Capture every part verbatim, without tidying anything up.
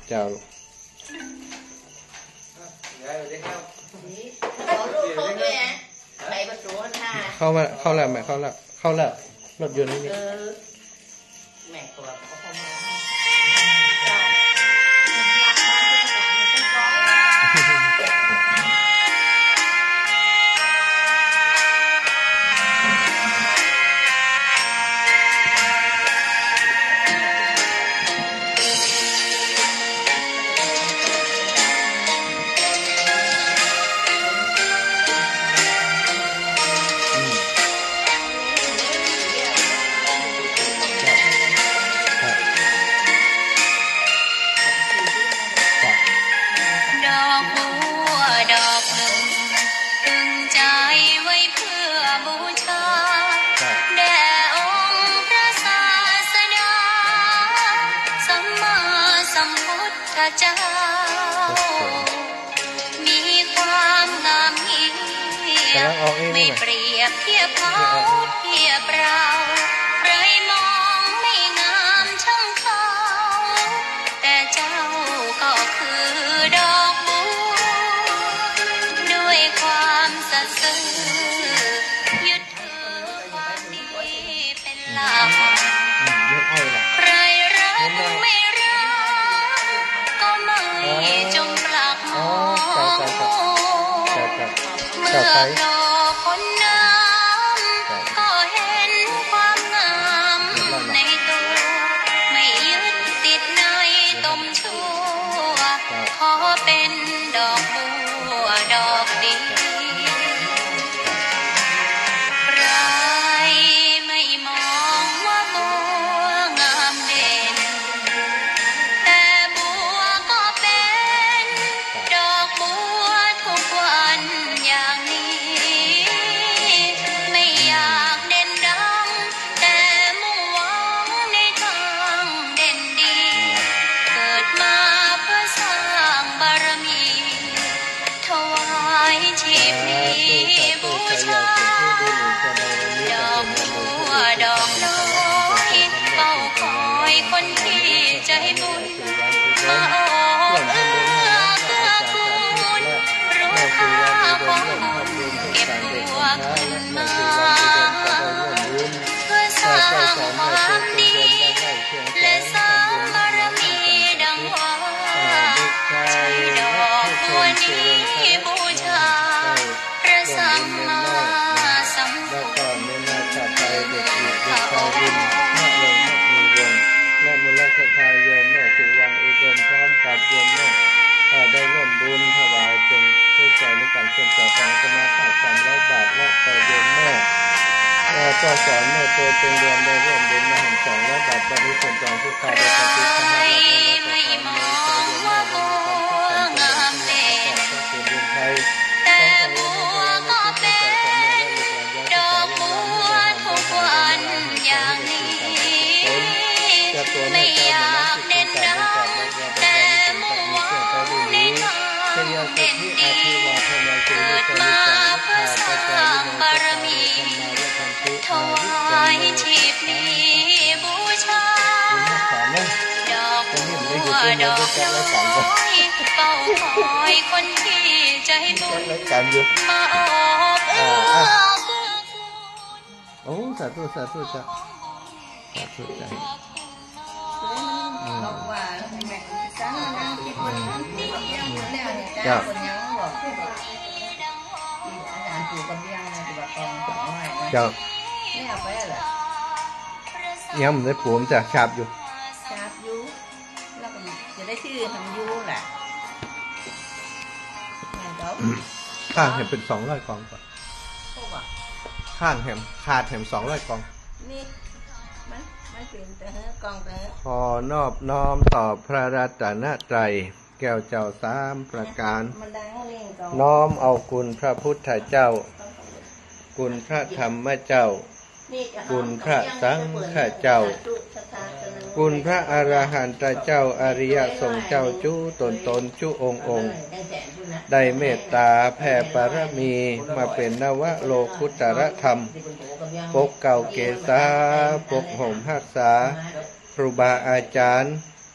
เจ้าเข้ามาเข้าแล้วแม่เข้าแล้วเข้าแล้วรถยนต์นี่แม่ตัวเขามาเจ้ามีความงามยิ่งไม่เปรียบเทียบเขาเทียบเราใครมองไม่งามช่างเขาแต่เจ้าก็คือดอกบัวด้วยความสัตย์ซื่อยึดถือความดีเป็นหลักใครรักไม่จงปลักมองเมื่อโผล่พ้นน้ำก็เห็นความงามในตัวไม่ยึดติดในตมชั่วขอเป็นดอกบัวดอกดีใครไม่มองว่าบัวงามเด่นแต่บัวก็เป็นดอกบัวทุกวันอย่างนี้ไม่อยากเด่นดังแต่มุ่งหวังในทางเด่นดีเกิดมาเพื่อสร้างบารมีถวายชีพนี้บูชาดอกบัวดอกน้อยเฝ้าคอยคนที่ใจบุญมาโอบเอื้อเกื้อกูลรู้ค่าของบุญเก็บบัวขึ้นมาเพื่อสร้างความดีและสร้างบารมีดังว่าใช้ดอกบัวนี้บูชาพระสัมมาสัมพุทธเขาและมูลค่าทายโยมแม่สิวังอุดมพร้อมกับโยมแม่ได้ร่วมบุญถวายเป็นผู้ใจในการเชื่อมต่อของสมาธิสามร้อยบาทและต่อโยมแม่ก็สอนแม่ตัวเป็นรวมได้ร่วมบุญมาหันสองร้อยบาทตอนนี้ส่วนจองทุกข่าวได้ปฏิบัติให้ไม่มองว่าบัวงามเด่นแต่บัวก็เป็นดอกบัวทุกวันอย่างนี้ไม่อยากเด่นดังแต่มุ่งหวังในทางเด่นดีเกิดมาเพื่อสร้างบารมีถวายชีพนี้บูชาดอกบัวดอกน้อยเฝ้าคอยคนที่ใจบุญมาโอบเอื้อโอ้สาธุสาธุจ้ะสาธุจ้ะบอกว่าแม่จ้านั่งคิดว่าที่ยังแล้วเนี่ยจ้าคนยังบอกที่บอกอาจารย์ปู่กำยังนะที่บอกกองสองร้อยจ้าไม่เอาไปเหรอยังไม่ได้ปู่มันจะฉาบอยู่ฉาบอยู่แล้วก็จะได้ชื่อทำยูแหละข้างเห็นเป็นสองร้อยกองก่อนข้างเห็นขาดเห็นสองร้อยกองนี่ขอนอบน้อมต่อพระรัตนตรัยแก้วเจ้าสามประการน้อมเอาคุณพระพุทธเจ้าคุณพระธรรมเจ้าคุณพระสังฆเจ้าคุณพระอรหันตเจ้าอริยสงฆ์เจ้าจุตนตนจุองค์องค์ได้เมตตาแผ่บารมีมาเป็นนวโลกุตรธรรมปกเก่าเกษาปกห่มหักษาครูบาอาจารย์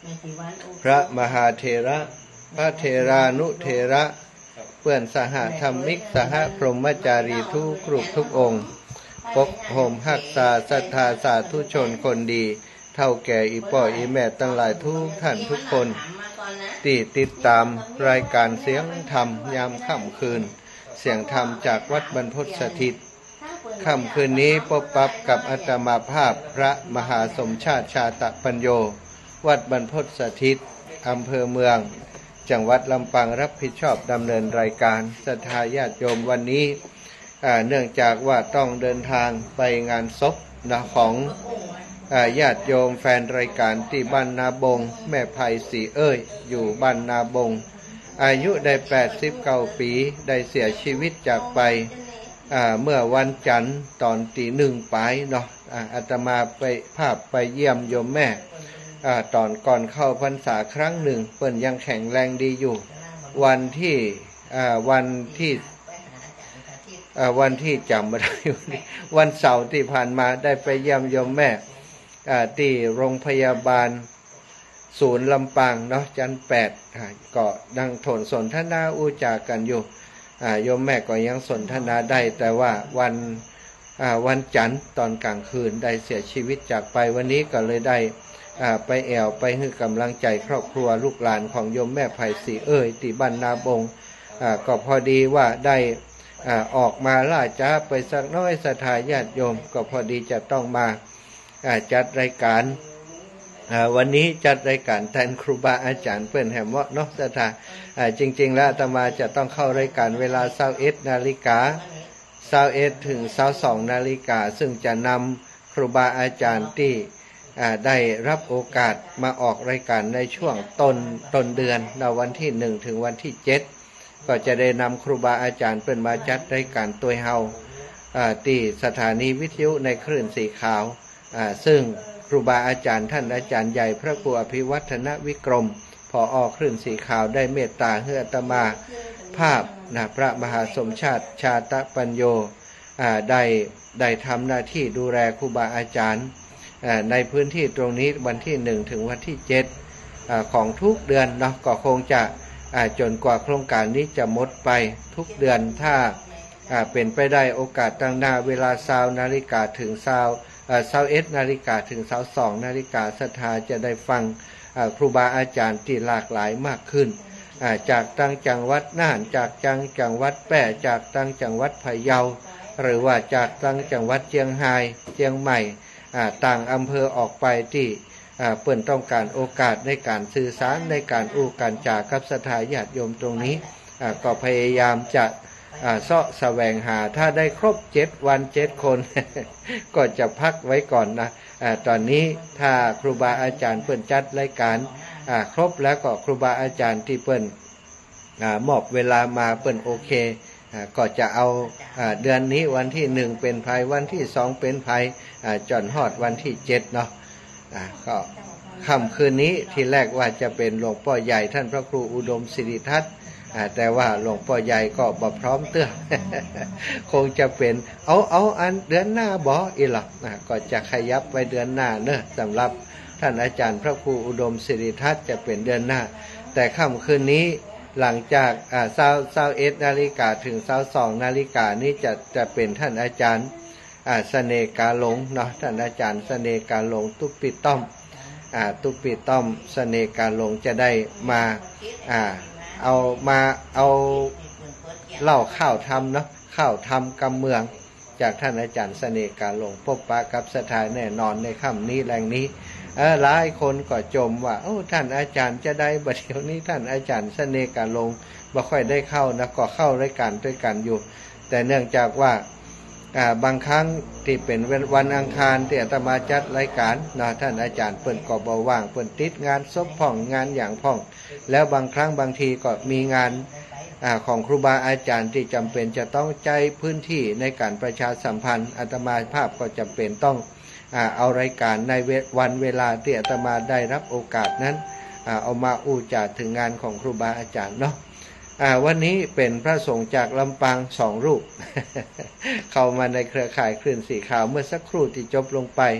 พระมหาเถระพระเถรานุเถระเพื่อนสหธรรมิกสหพรหมจารีทุกรูปทุกองค์ปกห่มหักษาศรัทธาสาธุชนคนดีเท่าแก่อีป่ออีแม่ตั้งหลายทุกท่านทุกคนที่ติดตามรายการเสียงธรรมยามค่ำคืนเสียงธรรมจากวัดบรรพตสถิตค่ำคืนนี้พบปับกับอาตมาภาพพระมหาสมชาติชาตปัญโยวัดบรรพตสถิตอำเภอเมืองจังหวัดลำปางรับผิดชอบดำเนินรายการศรัทธาญาติโยมวันนี้เนื่องจากว่าต้องเดินทางไปงานศพนะของญาติโยมแฟนรายการที่บ้านนาบงแม่ไผ่สีเอ้ยอยู่บ้านนาบงอายุได้แปดสิบเก้าปีได้เสียชีวิตจากไปเมื่อวันจันทร์ตอนตีหนึ่งไปเนาะอาตมาไปภาพไปเยี่ยมโยมแม่ตอนก่อนเข้าพรรษาครั้งหนึ่งเปิ้นยังแข็งแรงดีอยู่วันที่วันที่วันที่จำไม่ได้วันเสาร์ที่ผ่านมาได้ไปเยี่ยมโยมแม่ที่โรงพยาบาลศูนย์ลำปางเนาะจันทร์แปดก็ดังถนสนทนาอูจากันอยู่โยมแม่ก็ยังสนทนาได้แต่ว่าวันวันจันทร์ตอนกลางคืนได้เสียชีวิตจากไปวันนี้ก็เลยได้ไปแอวไปให้กำลังใจครอบครัวลูกหลานของโยมแม่ไผ่สีเอ้ยที่บ้านนาบงก็พอดีว่าได้ออกมาล่าจ้าไปสักน้อยศรัทธาญาติโยมก็พอดีจะต้องมาจัดรายการวันนี้จัดรายการแทนครูบาอาจารย์เปิ้นแหมว่าเนาะศรัทธาจริงๆแล้วอาตมาจะต้องเข้ารายการเวลาเช้าเอ็ดนาฬิกาเช้าเอ็ดถึงเช้าสองนาฬิกาซึ่งจะนำครูบาอาจารย์ที่ได้รับโอกาสมาออกรายการในช่วงต้นต้นเดือนในวันที่หนึ่งถึงวันที่เจ็ดก็จะได้นำครูบาอาจารย์เป็นมาจัดรายการตัวเฮาที่สถานีวิทยุในคลื่นสีขาวซึ่งครูบาอาจารย์ท่านอาจารย์ใหญ่พระครูอภิวัฒนวิกรมผอ.คลื่นสีขาวได้เมตตาให้อาตมาภาพนะพระมหาสมชาติชาตปัญโยได้ได้ทำหน้าที่ดูแลครูบาอาจารย์ในพื้นที่ตรงนี้วันที่หนึ่งถึงวันที่เจ็ดของทุกเดือนเนาะก็คงจะจนกว่าโครงการนี้จะหมดไปทุกเดือนถ้าเป็นไปได้โอกาสตั้งหน้าเวลาเช้านาฬิกาถึงเช้าเช้าเอ็ดนาฬิกาถึงเช้าสองนาฬิกาศรัทธาจะได้ฟังครูบาอาจารย์ที่หลากหลายมากขึ้นจากตั้งจังหวัดน่านจากจังจังหวัดแปะจากตั้งจังหวัดพะเยาหรือว่าจากตั้งจังหวัดเชียงรายเชียงใหม่ต่างอำเภอออกไปที่เปิ่นต้องการโอกาสในการสื่อสารในการอู้การจากับศรัทธาญาติโยมตรงนี้ก็พยายามจะเสาะแสวงหาถ้าได้ครบเจ็ดวันเจ็ดคน ก็จะพักไว้ก่อนนะตอนนี้ถ้าครูบาอาจารย์เปิ่นจัดรายการครบแล้วก็ครูบาอาจารย์ที่เปิ่นมอบเวลามาเปิ่นโอเคก็จะเอาเดือนนี้วันที่หนึ่งเป็นภัยวันที่สองเป็นภัยจนฮอดวันที่เจ็ดเนาะก็ค่ำคืนนี้ที่แรกว่าจะเป็นหลวงพ่อใหญ่ท่านพระครูอุดมศิริทัศน์แต่ว่าหลวงพ่อใหญ่ก็บ่พร้อมเตื้อ คงจะเป็นเอาเอาอันเดือนหน้าบ่อีหรอกก็จะขยับไปเดือนหน้าเนอะสำหรับท่านอาจารย์พระครูอุดมศิริทัศน์จะเป็นเดือนหน้าแต่ค่ำคืนนี้หลังจากอ่าเช้าเช้าเอ็ดนาฬิกาถึงเช้าสองนาฬิกานี้จะจะเป็นท่านอาจารย์อ่าเสน่กาหลงเนาะท่านอาจารย์เสน่กาหลงตุปิต้อมอ่าตุปิต้อมเสน่กาหลงจะได้มาอ่าเอามาเอาเล่าข้าวทำเนาะข้าวทำกำเมืองจากท่านอาจารย์เสน่กาหลงพบปะกับสถานแน่นอนในค่ำนี้แรงนี้หลายคนก็จมว่าโอ้ท่านอาจารย์จะได้บัดเดี๋ยวนี้ท่านอาจารย์เสน่กาหลงบ่ค่อยได้เข้านะก็เข้ารายการด้วยกันอยู่แต่เนื่องจากว่าบางครั้งที่เป็นวันอังคารที่อาตมาจัดรายการนะท่านอาจารย์เปิ่นก็บ่ว่างเปิ่นติดงานศพพ่องงานอย่างพ่องแล้วบางครั้งบางทีก็มีงานของครูบาอาจารย์ที่จำเป็นจะต้องใจพื้นที่ในการประชาสัมพันธ์อาตมาภาพก็จำเป็นต้องเอารายการในวันเวลาที่อาตมาได้รับโอกาสนั้นเอามาอู้จาถึงงานของครูบาอาจารย์เนาะวันนี้เป็นพระสงฆ์จากลำปางสองรูป เข้ามาในเครือข่ายคลื่นสีขาวเมื่อสักครู่ที่จบลงไปท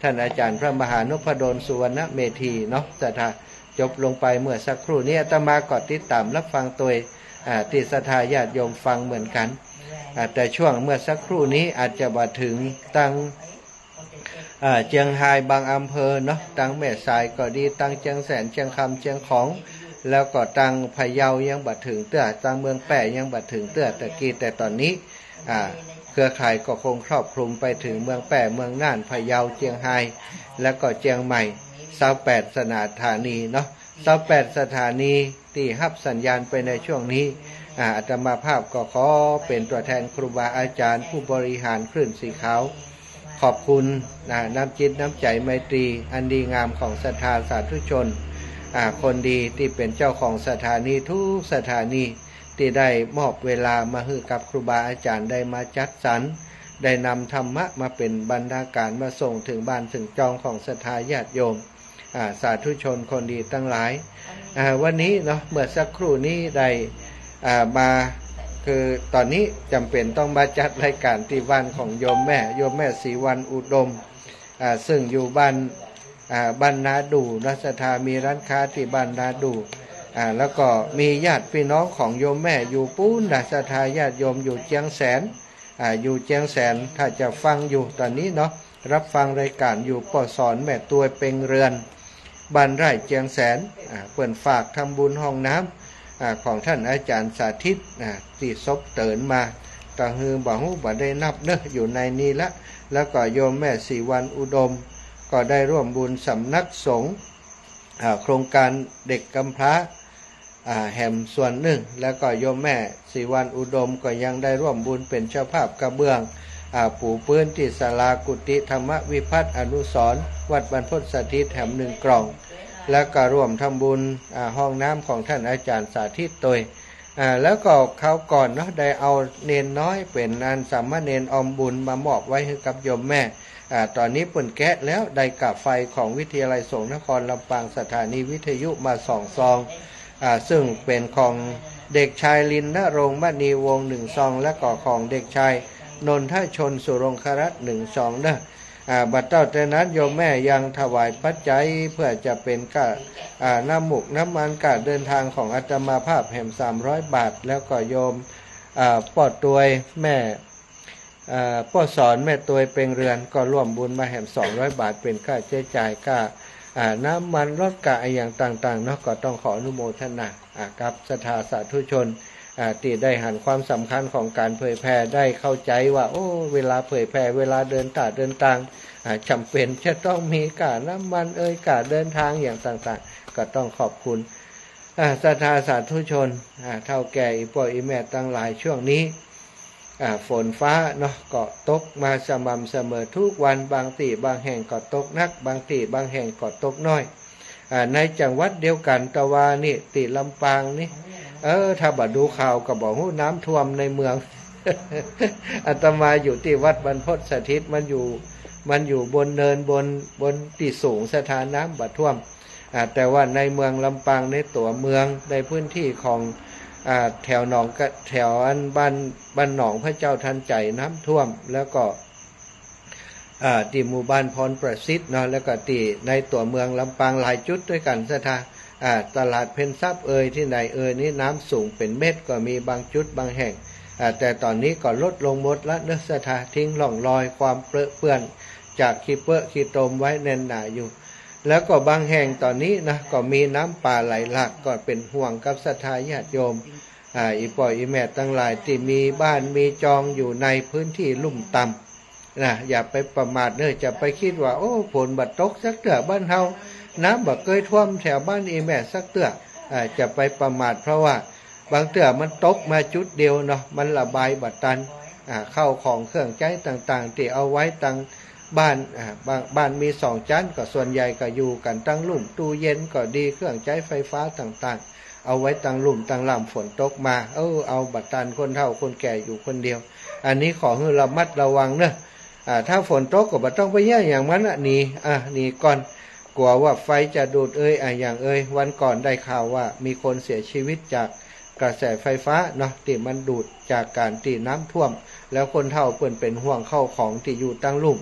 ท่านอาจารย์พระมหานพดลสุวรรณเมธีเนาะศรัทธาจบลงไปเมื่อสักครู่นี้อาตมาก็ติดตามรับฟังตัวติศรัทธาญาติโยมฟังเหมือนกันแต่ช่วงเมื่อสักครู่นี้อาจจะมาถึงตั้งเจียงไฮ้บางอำเภอเนาะตั้งแม่สายก็ดีตั้งเจียงแสนเจียงคำเจียงของแล้วก็ตั้งพะเยายังบัดถึงเตื้อตั้งเมืองแปะยังบัดถึงเตื้อตะกี้แต่ตอนนี้เครือข่ายก็คงครอบคลุมไปถึงเมืองแปะเมืองน่านพะเยาเจียงไฮ้แล้วก็เจียงใหม่เศร้าแปดสถานีเนาะเศร้าแปดสถานีที่รับสัญญาณไปในช่วงนี้อาตมาภาพก็ขอเป็นตัวแทนครูบาอาจารย์ผู้บริหารคลื่นสีขาวขอบคุณน้ำจิตน้ำใจไมตรีอันดีงามของศรัทธาสาธุชนคนดีที่เป็นเจ้าของสถานีทุกสถานีที่ได้มอบเวลามาให้กับครูบาอาจารย์ได้มาจัดสรรได้นำธรรมะมาเป็นบรรณาการมาส่งถึงบ้านถึงจองของศรัทธาญาติโยมสาธุชนคนดีทั้งหลายวันนี้เนาะเมื่อสักครู่นี้ได้มาคือตอนนี้จำเป็นต้องมาจัดรายการที่บ้านของโยมแม่โยมแม่ศรีวันอุดมซึ่งอยู่บ้านบ้านนาดูรัศธามีร้านค้าที่บ้านนาดูแล้วก็มีญาติพี่น้องของโยมแม่อยู่ปูนรัศธาญาติโยมอยู่เจียงแสนอยู่เจียงแสนถ้าจะฟังอยู่ตอนนี้เนาะรับฟังรายการอยู่ปอสอนแม่ตัวเป็งเรือนบ้านไร่เจียงแสนเปิ่นฝากทำบุญห้องน้ำของท่านอาจารย์สาธิตที่ซบเตินมาตะฮือบ่ฮู้บ่ได้นับเด้ออยู่ในนี้ละแล้วก็โยมแม่ศรีวันอุดมก็ได้ร่วมบุญสำนักสงฆ์โครงการเด็กกำพร้าแห่มส่วนหนึ่งแล้วก็โยมแม่ศรีวันอุดมก็ยังได้ร่วมบุญเป็นเจ้าภาพกระเบื้องปูพื้นที่ศาลากุฏิธรรมวิพัฒน์อนุสรณ์วัดบรรพตสถิตแห่มหนึ่งกล่องแล้วก็ร่วมทำบุญห้องน้ำของท่านอาจารย์สาธิตโดยแล้วก็เขาก่อนเนาะได้เอาเนนน้อยเป็นอันสามเณรอมบุญมามอบไว้ให้กับโยมแม่ตอนนี้เปิ่นแกะแล้วได้กับไฟของวิทยาลัยสงฆ์นครลำปางสถานีวิทยุมาสองซองซึ่งเป็นของเด็กชายลินณรงค์มณีวงศ์หนึ่งซองและก็ของเด็กชายนนทชนสุรงครัตน์หนึ่งซองนะบัดเต้าแต่นั้นโยมแม่ยังถวายปัจจัยเพื่อจะเป็นกะน้ำหมุกน้ำมันการเดินทางของอาตมาภาพแห่มสามร้อยบาทแล้วก็โยมปอดตวยแม่ป้อสอนแม่ตวยเป็นเรือนก็ร่วมบุญมาแห่มสองร้อยบาทเป็นค่าใช้จ่ายค่าน้ำมันรถกะอย่างต่างๆเนาะก็ต้องขออนุโมทนากับศรัทธาสาธุชนที่ได้หันความสำคัญของการเผยแพร่ได้เข้าใจว่าโอ้เวลาเผยแพร่เวลาเดินตาเดินทางจำเป็นจะต้องมีกะน้ำมันเอ่ยกะเดินทางอย่างต่างๆก็ต้องขอบคุณศรัทธาสาธุชนเท่าแก่อีพ่ออีแม่ตั้งหลายช่วงนี้ฝนฟ้าเนาะก็ตกมาสม่ำเสมอทุกวันบางที่บางแห่งก็ตกนักบางที่บางแห่งก็ตกน้อยในจังหวัดเดียวกันตะวานี่ติลำปางนี่เออถ้าบัดดูข่าวก็บอกว่าน้ำท่วมในเมือง อาตมาอยู่ที่วัดบรรพตสถิตมันอยู่มันอยู่บนเนินบนบนที่สูงสถานน้ำบัดท่วมแต่ว่าในเมืองลำปางในตัวเมืองในพื้นที่ของแถวหนองแถวอันบ้านบ้านหนองพระเจ้าทันใจน้ำท่วมแล้วก็ที่หมู่บ้านพรประสิทธิ์เนาะแล้วก็ที่ในตัวเมืองลำปางหลายจุดด้วยกันสถาตลาดเพนซับเอ่ยที่ไหนเอ่ยนี่น้ำสูงเป็นเม็ดก็มีบางจุดบางแห่งแต่ตอนนี้ก็ลดลงหมดละเนื้อสถาทิ้งหล่องลอยความเปื้อนจากขี้เปื้อขี้ตมไว้แน่นหนาอยู่แล้วก็บางแห่งตอนนี้นะก็มีน้ำป่าไหลหลากก็เป็นห่วงกับศรัทธาญาติโยมอ่าอีป่อยอีแม่ตั้งหลายที่มีบ้านมีจองอยู่ในพื้นที่ลุ่มต่ำนะอย่าไปประมาทเนอะจะไปคิดว่าโอ้ฝนบัดตกสักเตื้อบ้านเฮาน้ำบัดเคยท่วมแถวบ้านอีแม่สักเตื้ออ่าจะไปประมาทเพราะว่าบางเตื้อมันตกมาจุดเดียวเนาะมันระบายบัดตันอ่าเข้าของเครื่องใช้ต่างๆที่เอาไว้ตั้งบ้านอ่าบางบ้านมีสองชั้นก็ส่วนใหญ่ก็อยู่กันตั้งลุ่มตู้เย็นก็ดีเครื่องใช้ไฟฟ้าต่างๆเอาไว้ตั้งลุ่มตั้งลำฝนตกมาเออเอาบัดตันคนเฒ่าคนแก่อยู่คนเดียวอันนี้ขอให้ระมัดระวังเนอะอ่าถ้าฝนตกก็บ่ต้องไปแย่อย่างมันอ่ะหนีอ่ะหนีก่อนกลัวว่าไฟจะดูดเอ้ยอ่ะอย่างเอ้ยวันก่อนได้ข่าวว่ามีคนเสียชีวิตจากกระแสไฟฟ้าเนาะที่มันดูดจากการตีน้ำท่วมแล้วคนเฒ่าเปิ้นเป็นห่วงเข้าของที่อยู่ตั้งลุ่ม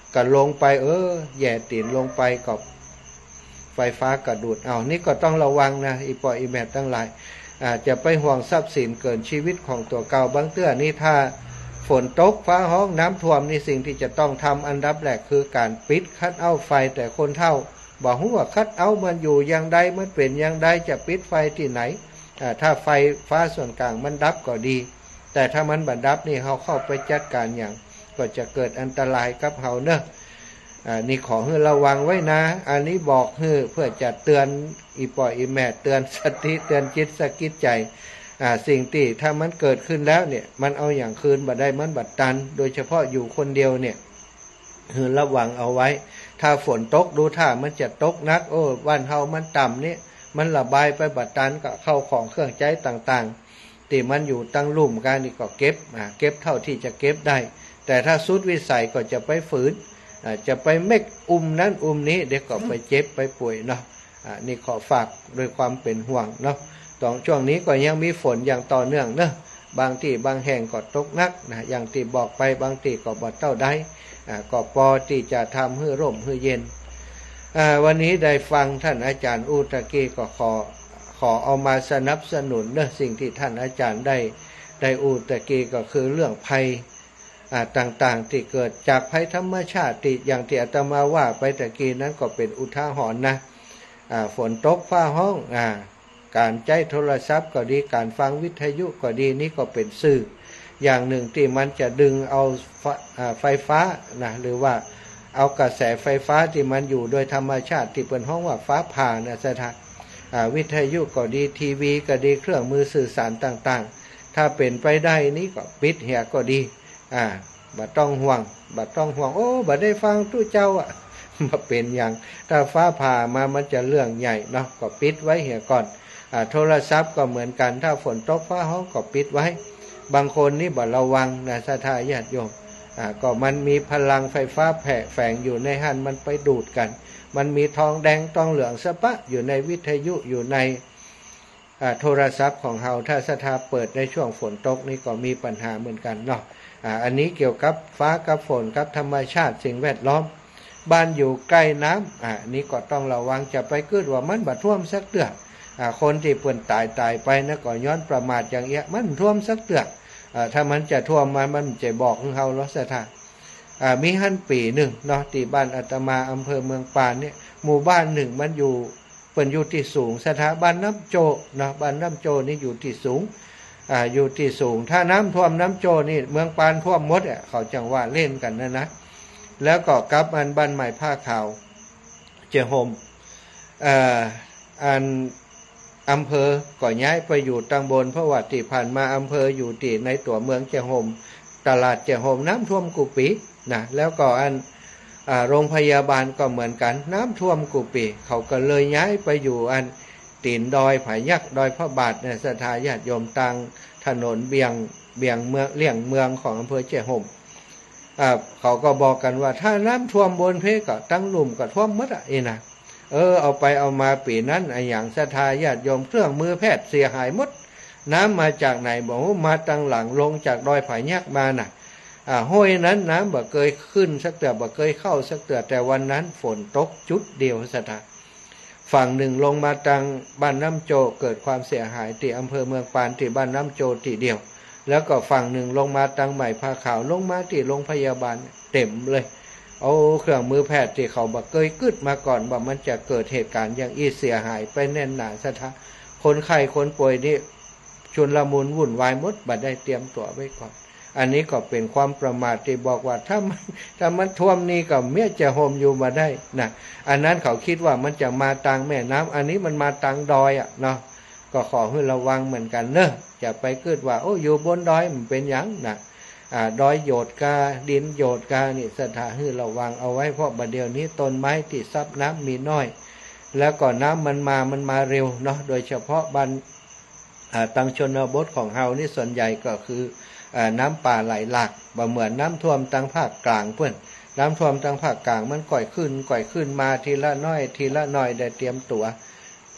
ก็ลงไปเออแย่ตีนลงไปกับไฟฟ้ากระดูดเอานี่ก็ต้องระวังนะอีปออีแมททั้งหลายอาจจะไปห่วงทรัพย์สินเกินชีวิตของตัวเก่าบางเตื้อนี่ถ้าฝนตกฟ้าห้องน้ำท่วมนี่สิ่งที่จะต้องทำอันดับแรกคือการปิดคัทเอาท์ไฟแต่คนเฒ่าบอกว่าคัทเอาท์มันอยู่อย่างใดมันเป็นอย่างใดจะปิดไฟที่ไหนถ้าไฟฟ้าส่วนกลางมันดับก็ดีแต่ถ้ามันบัดดับนี่เขาเข้าไปจัดการอย่างก็จะเกิดอันตรายกับเขาเนอะอ่านี่ขอให้ระวังไว้นะอันนี้บอกให้เพื่อจะเตือนอีปออีแม่เตือนสติเตือนจิตสกิดใจอ่าสิ่งที่ถ้ามันเกิดขึ้นแล้วเนี่ยมันเอาอย่างคืนบัดได้มันบัดตันโดยเฉพาะอยู่คนเดียวเนี่ยให้ระวังเอาไว้ถ้าฝนตกดูท่ามันจะตกนักโอ้บ้านเฮามันต่ำนี่มันระบายไปบัดตันก็เข้าของเครื่องใช้ต่างๆที่มันอยู่ตั้งลุ่มกันนี่ก็เก็บอ่าเก็บเท่าที่จะเก็บได้แต่ถ้าสุดวิสัยก็จะไปฝืนจะไปเมกอุ้มนั้นอุ้มนี้เด็กก็ไปเจ็บไปป่วยเนาะอ่านี่ขอฝากโดยความเป็นห่วงเนาะตอนช่วงนี้ก็ยังมีฝนอย่างต่อเนื่องเนาะบางที่บางแห่งก็ตกนักนะอย่างที่บอกไปบางที่ก็บ่เท่าใดอ่าก็พอที่จะทำให้ร่มให้เย็นอ่าวันนี้ได้ฟังท่านอาจารย์อุตะกี้ก็ขอขอเอามาสนับสนุนเนาะสิ่งที่ท่านอาจารย์ได้ได้อุตะกี้ก็คือเรื่องภัยต่างๆที่เกิดจากภัยธรรมชาติอย่างที่อาตมาว่าไปตะกี้นั้นก็เป็นอุทาหรณ์นะฝนตกฟ้าห้องการใช้โทรศัพท์ก็ดีการฟังวิทยุก็ดีนี่ก็เป็นสื่ออย่างหนึ่งที่มันจะดึงเอาไฟฟ้านะหรือว่าเอากระแสไฟฟ้าที่มันอยู่โดยธรรมชาติที่เป็นห้องว่าฟ้าผ่านะสถานวิทยุก็ดีทีวีก็ดีเครื่องมือสื่อสารต่างๆถ้าเป็นไปได้นี่ก็ปิดเหียก็ดีอ่าบัดต้องห่วงบัดต้องห่วงโอ้บัดได้ฟังตู้เจ้าอ่ะมาเป็นอย่างถ้าฟ้าผ่ามามันจะเรื่องใหญ่เนาะก็ปิดไว้เหียก่อนอ่าโทรศัพท์ก็เหมือนกันถ้าฝนตกฟ้าห้องก็ปิดไว้บางคนนี่บัดระวังนะศรัทธาญาติโยมอ่าก็มันมีพลังไฟฟ้าแผ่แฝงอยู่ในหันมันไปดูดกันมันมีทองแดงทองเหลืองสะปะอยู่ในวิทยุอยู่ในอ่าโทรศัพท์ของเฮาถ้าศรัทธาเปิดในช่วงฝนตกนี่ก็มีปัญหาเหมือนกันเนาะอ่าอันนี้เกี่ยวกับฟ้ากับฝนกับธรรมชาติสิ่งแวดล้อมบ้านอยู่ใกล้น้ำอ่านี้ก็ต้องระวังจะไปเกิดว่ามันบัดท่วมสักเดือนอ่าคนที่เปื่อนตายตายไปนะก็ย้อนประมาทอย่างเงี้ยมันท่วมสักเดือนอ่าถ้ามันจะท่วมมันมันจะบอกของเฮาล้อสถานอ่ามีหั่นปีหนึ่งเนาะที่บ้านอาตมาอำเภอเมืองปานเนี่ยหมู่บ้านหนึ่งมันอยู่เปิ่นอยู่ที่สูงสถาบันน้ำโจเนาะบ้านน้ำโจนี่อยู่ที่สูงอ่าอยู่ที่สูงถ้าน้ำท่วมน้ำโจนี่เมืองปานท่วมหมดอ่ะเขาจังว่าเล่นกันนะนะแล้วก็กลับอันบ้านใหม่ผ้าขาวเจโฮมอ่าอันอำเภอก็ย้ายไปอยู่ตังบนเพราะว่าที่ผ่านมาอำเภออยู่ที่ในตัวเมืองเจโฮมตลาดเจโฮมน้ำท่วมกุปินะแล้วก็อันอ่าโรงพยาบาลก็เหมือนกันน้ำท่วมกุปิเขาก็เลยย้ายไปอยู่อันตีนดอยผายักดอยพระบาทเนี่ยศรัทธาญาติโยมตังถนนเบียงเบียงเมืองเลี่ยงเมืองของอำเภอเจโฮมอ่าเขาก็บอกกันว่าถ้าน้ำท่วมบนเพก็ตั้งหลุมก็ท่วมหมดอ่ะเองนะเออเอาไปเอามาปีนั้นไอ้อย่างศรัทธาญาติโยมเครื่องมือแพทย์เสียหายหมดน้ำมาจากไหนบอกว่ามาตั้งหลังลงจากดอยผายักมาน่ะอ่าห้วยนั้นน้ำบ่เคยขึ้นสักเตือบ่เคยเข้าสักเตือแต่วันนั้นฝนตกจุดเดียวศรัทธาฝั่งหนึ่งลงมาทางบ้านน้ำโจเกิดความเสียหายที่อำเภอเมืองปานที่บ้านน้ำโจที่เดียวแล้วก็ฝั่งหนึ่งลงมาทางใหม่ผ้าขาวลงมาที่โรงพยาบาลเต็มเลยเอาเครื่องมือแพทย์ที่เขาบ่เคยกึดมาก่อนว่ามันจะเกิดเหตุการณ์อย่างอีเสียหายไปแน่นหนาศรัทธาคนไข้คนป่วยนี่ชุนละมุนวุ่นวายหมดบ่ได้เตรียมตัวไว้ก่อนอันนี้ก็เป็นความประมาทที่บอกว่าถ้ามันถ้ามันท่วมนี่ก็เมียจะโฮมอยู่มาได้นะอันนั้นเขาคิดว่ามันจะมาทางแม่น้ำอันนี้มันมาทางดอยอ่ะเนาะก็ขอให้ระวังเหมือนกันเนอะจะไปคิดว่าโอ้อยู่บนดอยมันเป็นอย่างนะอ่าดอยโยดกาดินโยดกานี่สถานให้ระวังเอาไว้เพราะบัดเดี๋ยวนี้ต้นไม้ที่ซับน้ำมีน้อยแล้วก็น้ำมันมามันมาเร็วเนาะโดยเฉพาะบ้านอ่าตังชนบทของเฮานี่ส่วนใหญ่ก็คือน้ำป่าไหลหลากบ่เหมือนน้ำท่วมทางภาคกลางเพื่อนน้ำท่วมทางภาคกลางมันก่อยขึ้นก่อยขึ้นมาทีละน้อยทีละน้อยได้เตรียมตัวแ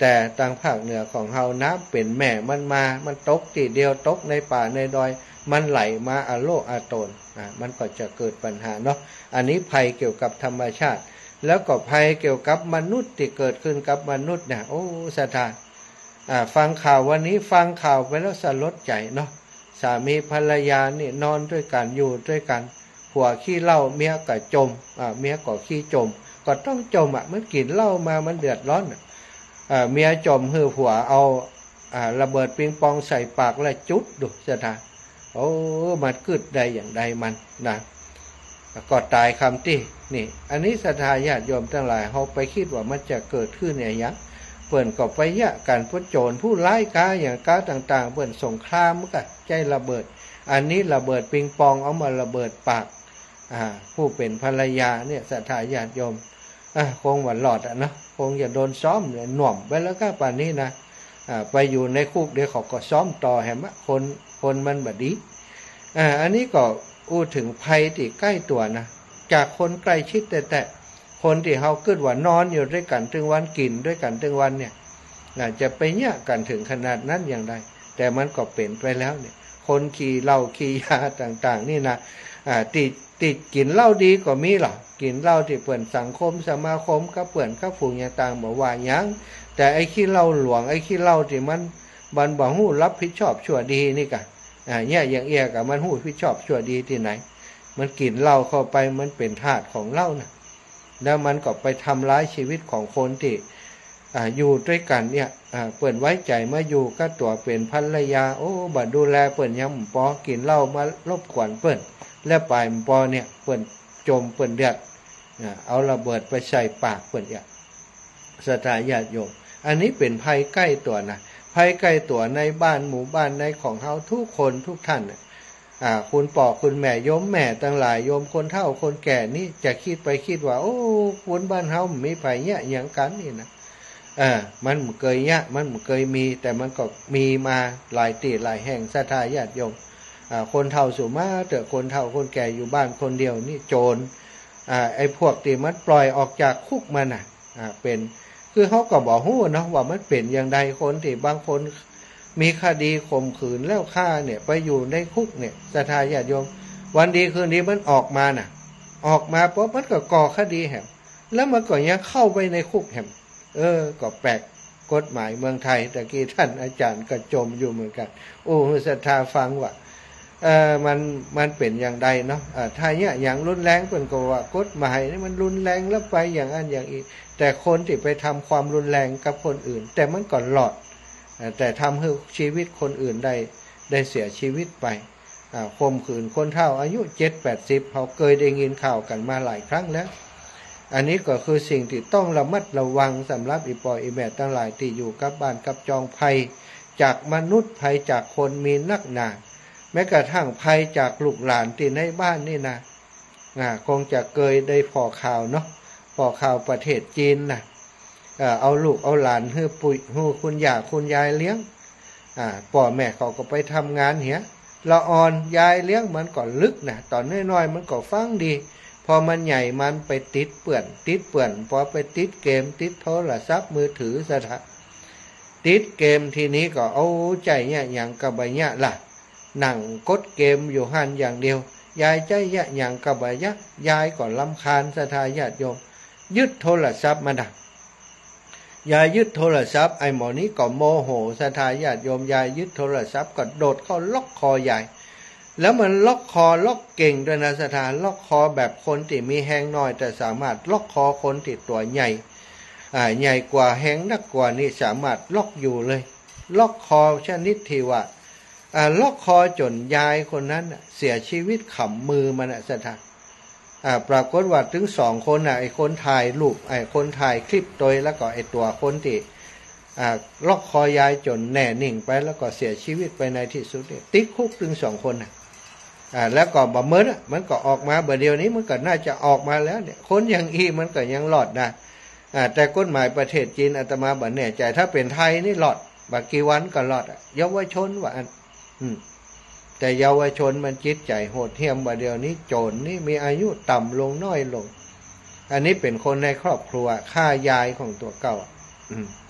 แต่ทางภาคเหนือของเฮาน้ำเป็นแม่มันมามันตกทีเดียวตกในป่าในดอยมันไหลมาอาโลอาโตนอ่ามันก็จะเกิดปัญหาเนาะอันนี้ภัยเกี่ยวกับธรรมชาติแล้วก็ภัยเกี่ยวกับมนุษย์ที่เกิดขึ้นกับมนุษย์เนี่ยโอ้สถานอ่าฟังข่าววันนี้ฟังข่าวไปแล้วสลดใจเนาะสามีภรรยานี่นอนด้วยกันอยู่ด้วยกันผัวขี้เหล้าเมียก็จมอ่าเมียก็ขี้จมก็ต้องจมอ่ะมันกินเหล้ามามันเดือดร้อนอ่าเมียจมหือผัวเอาอ่าระเบิดปิงปองใส่ปากแล้วจุดดูสถานโอ้มันเกิดได้อย่างใดมันนะก็ตายคำที่นี่อันนี้ศรัทธาญาติโยมทั้งหลายเขาไปคิดว่ามันจะเกิดขึ้นเนี่ยยังเปิ่นก็ไปยะกันผู้โจรผู้ร้ายกาอย่างกาต่างๆเปิ่นสงครามก็ใจระเบิดอันนี้ระเบิดปิงปองเอามาระเบิดปากอ่าผู้เป็นภรรยาเนี่ยศรัทธาญาติโยมอ่าคงหวั่นหลอดอ่ะเนาะคงจะโดนซ้อมเนี่ยหน่วมไปแล้วก็ป่านนี้นะอ่าไปอยู่ในคุกเดี๋ยวเขาก็ซ้อมต่อแหมะคนคนมันบดีอ่าอันนี้ก็พูดถึงภัยที่ใกล้ตัวนะจากคนใกล้ชิดแต่แต่คนที่เขาคิดว่านอนอยู่ด้วยกันถึงวันกินด้วยกันถึงวันเนี่ยจะไปเนี่ยกันถึงขนาดนั้นอย่างไรแต่มันก็เป็นไปแล้วเนี่ยคนขี่เหล้าขี่ยาต่างๆนี่นะอ่าติดติดกินเหล้าดีก็มีหรอกินเหล้าที่เปิ่นสังคมสมาคมก็เปิ่นก็ฝูงอย่างต่างบอกว่ายังแต่ไอ้ขี้เหล้าหลวงไอ้ขี้เหล้าที่มันบันบ่หู้รับผิดชอบชั่วดีนี่กันอ่าเนี่ยอย่างเอียกับมันหู้ผิดชอบชั่วดีที่ไหนมันกินเหล้าเข้าไปมันเป็นธาตุของเหล้านะแล้วมันก็ไปทำร้ายชีวิตของคนที่อ่าอยู่ด้วยกันเนี่ยอ่าเปิ่นไว้ใจมาอยู่ก็ตัวเป็นภรรยาโอ้บัดดูแลเปิ่นยังหมปอกินเหล้ามารบกวนเปิ่นแล้วปลายหมปอเนี่ยเปิ่นจมเปิ่นเดือดอ่าเอาระเบิดไปใส่ปากเปิ่นเนี่ยศรัทธาญาติโยมอันนี้เป็นภัยใกล้ตัวนะภัยใกล้ตัวในบ้านหมู่บ้านในของเฮาทุกคนทุกท่านอ่าคุณปอคุณแม่โยมแม่ทั้งหลายโยมคนเฒ่าคนแก่นี่จะคิดไปคิดว่าโอ้คนบ้านเฮามีภัยเนี่ยอย่างกันนี่นะอ่ามันเคยเนี่ยมันเคยมีแต่มันก็มีมาหลายตีหลายแห่งศรัทธาญาติโยมอ่าคนเฒ่าสุมาแต่คนเฒ่าคนแก่อยู่บ้านคนเดียวนี่โจรอ่าไอ้พวกที่มันปล่อยออกจากคุกมาน่ะอ่าเป็นคือเขาก็บอกฮู้เนาะว่ามันเป็นอย่างใดคนที่บางคนมีคดีข่มขืนแล้วฆ่าเนี่ยไปอยู่ในคุกเนี่ยศรัทธาญาติโยมวันดีคืนดีมันออกมาน่ะออกมาปุ๊บมันก็ก่อคดีแหมแล้วมันก็ยังเข้าไปในคุกแหมเออก็แปลกกฎหมายเมืองไทยตะกี้ท่านอาจารย์ก็จมอยู่เหมือนกันโอ้ศรัทธาฟังว่าเออมันมันเป็นอย่างใดเนาะอ่าถ้าเนี่ยอย่างรุนแรงเพิ่นก็ว่ากฎหมายนี่มันรุนแรงแล้วไปอย่างอันอย่างอีกแต่คนที่ไปทำความรุนแรงกับคนอื่นแต่มันก็หลอดแต่ทำให้ชีวิตคนอื่นได้ได้เสียชีวิตไปข่มขืนคนเฒ่าอายุเจ็ดแปดสิบเขาเคยได้ยินข่าวกันมาหลายครั้งแล้วอันนี้ก็คือสิ่งที่ต้องระมัดระวังสำหรับอีปออีแม่ทั้งหลายที่อยู่กับบ้านกับจองภัยจากมนุษย์ภัยจากคนมีนักหนาแม้กระทั่งภัยจากลูกหลานที่ในบ้านนี่นะคงจะเคยได้พอข่าวเนาะพอข่าวประเทศจีนนะเอาลูกเอาหลานให้ปุ๋ยให้คุณย่าคุณยายเลี้ยงอ่าพ่อแม่เขาก็ไปทำงานเหี้ยละอ่อนยายเลี้ยงมันก็ลึกนะตอนน้อยๆมันก็ฟังดีพอมันใหญ่มันไปติดเปื่อนติดเปื่อนพอไปติดเกมติดโทรศัพท์มือถือซะทะติดเกมทีนี้ก็เอาใจเนี่ยอย่างกระบะเนี่ยล่ะหนังกดเกมอยู่หันอย่างเดียวยายใจเนี่ยอย่างกระบะยะยายก็รำคาญศรัทธาญาติโยมยึดโทรศัพท์มาดักยายยึดโทรศัพท์ไอ้หมอนี้ก็โมโหศรัทธาญาติโยมยายยึดโทรศัพท์ก็โดดเข้าล็อกคอยายแล้วมันล็อกคอล็อกเก่งด้วยนะศรัทธาล็อกคอแบบคนที่มีแหงน้อยแต่สามารถล็อกคอคนที่ตัวใหญ่อ่าใหญ่กว่าแหงนักกว่านี่สามารถล็อกอยู่เลยล็อกคอชนิดที่ว่าอ่าล็อกคอจนยายคนนั้นเสียชีวิตขำมือมันนะศรัทธาอ่าปรากฏว่าถึงสองคนน่ะไอ้คนถ่ายรูปไอ้คนถ่ายคลิปตัวแล้วก็ไอ้ตัวคนที่อ่าล็อกคอยายจนแน่นิ่งไปแล้วก็เสียชีวิตไปในที่สุดติดคุกถึงสองคนน่ะอ่าแล้วก็บ่เมิดมันก็ออกมาเบอร์เดียวนี้มันก็น่าจะออกมาแล้วเนี่ยคนอย่างอีมันก็ยังรอดนะอ่าแต่กฎหมายประเทศจีนอาตมาบ่แน่ใจถ้าเป็นไทยนี่รอดบางกี่วันก็รอดเยาวชนว่าอันอืมแต่เยาวชนมันจิตใจโหดเหี้ยมบ่เดียวนี้โจรนี่มีอายุต่ำลงน้อยลงอันนี้เป็นคนในครอบครัวฆ่ายายของตัวเก่าอืม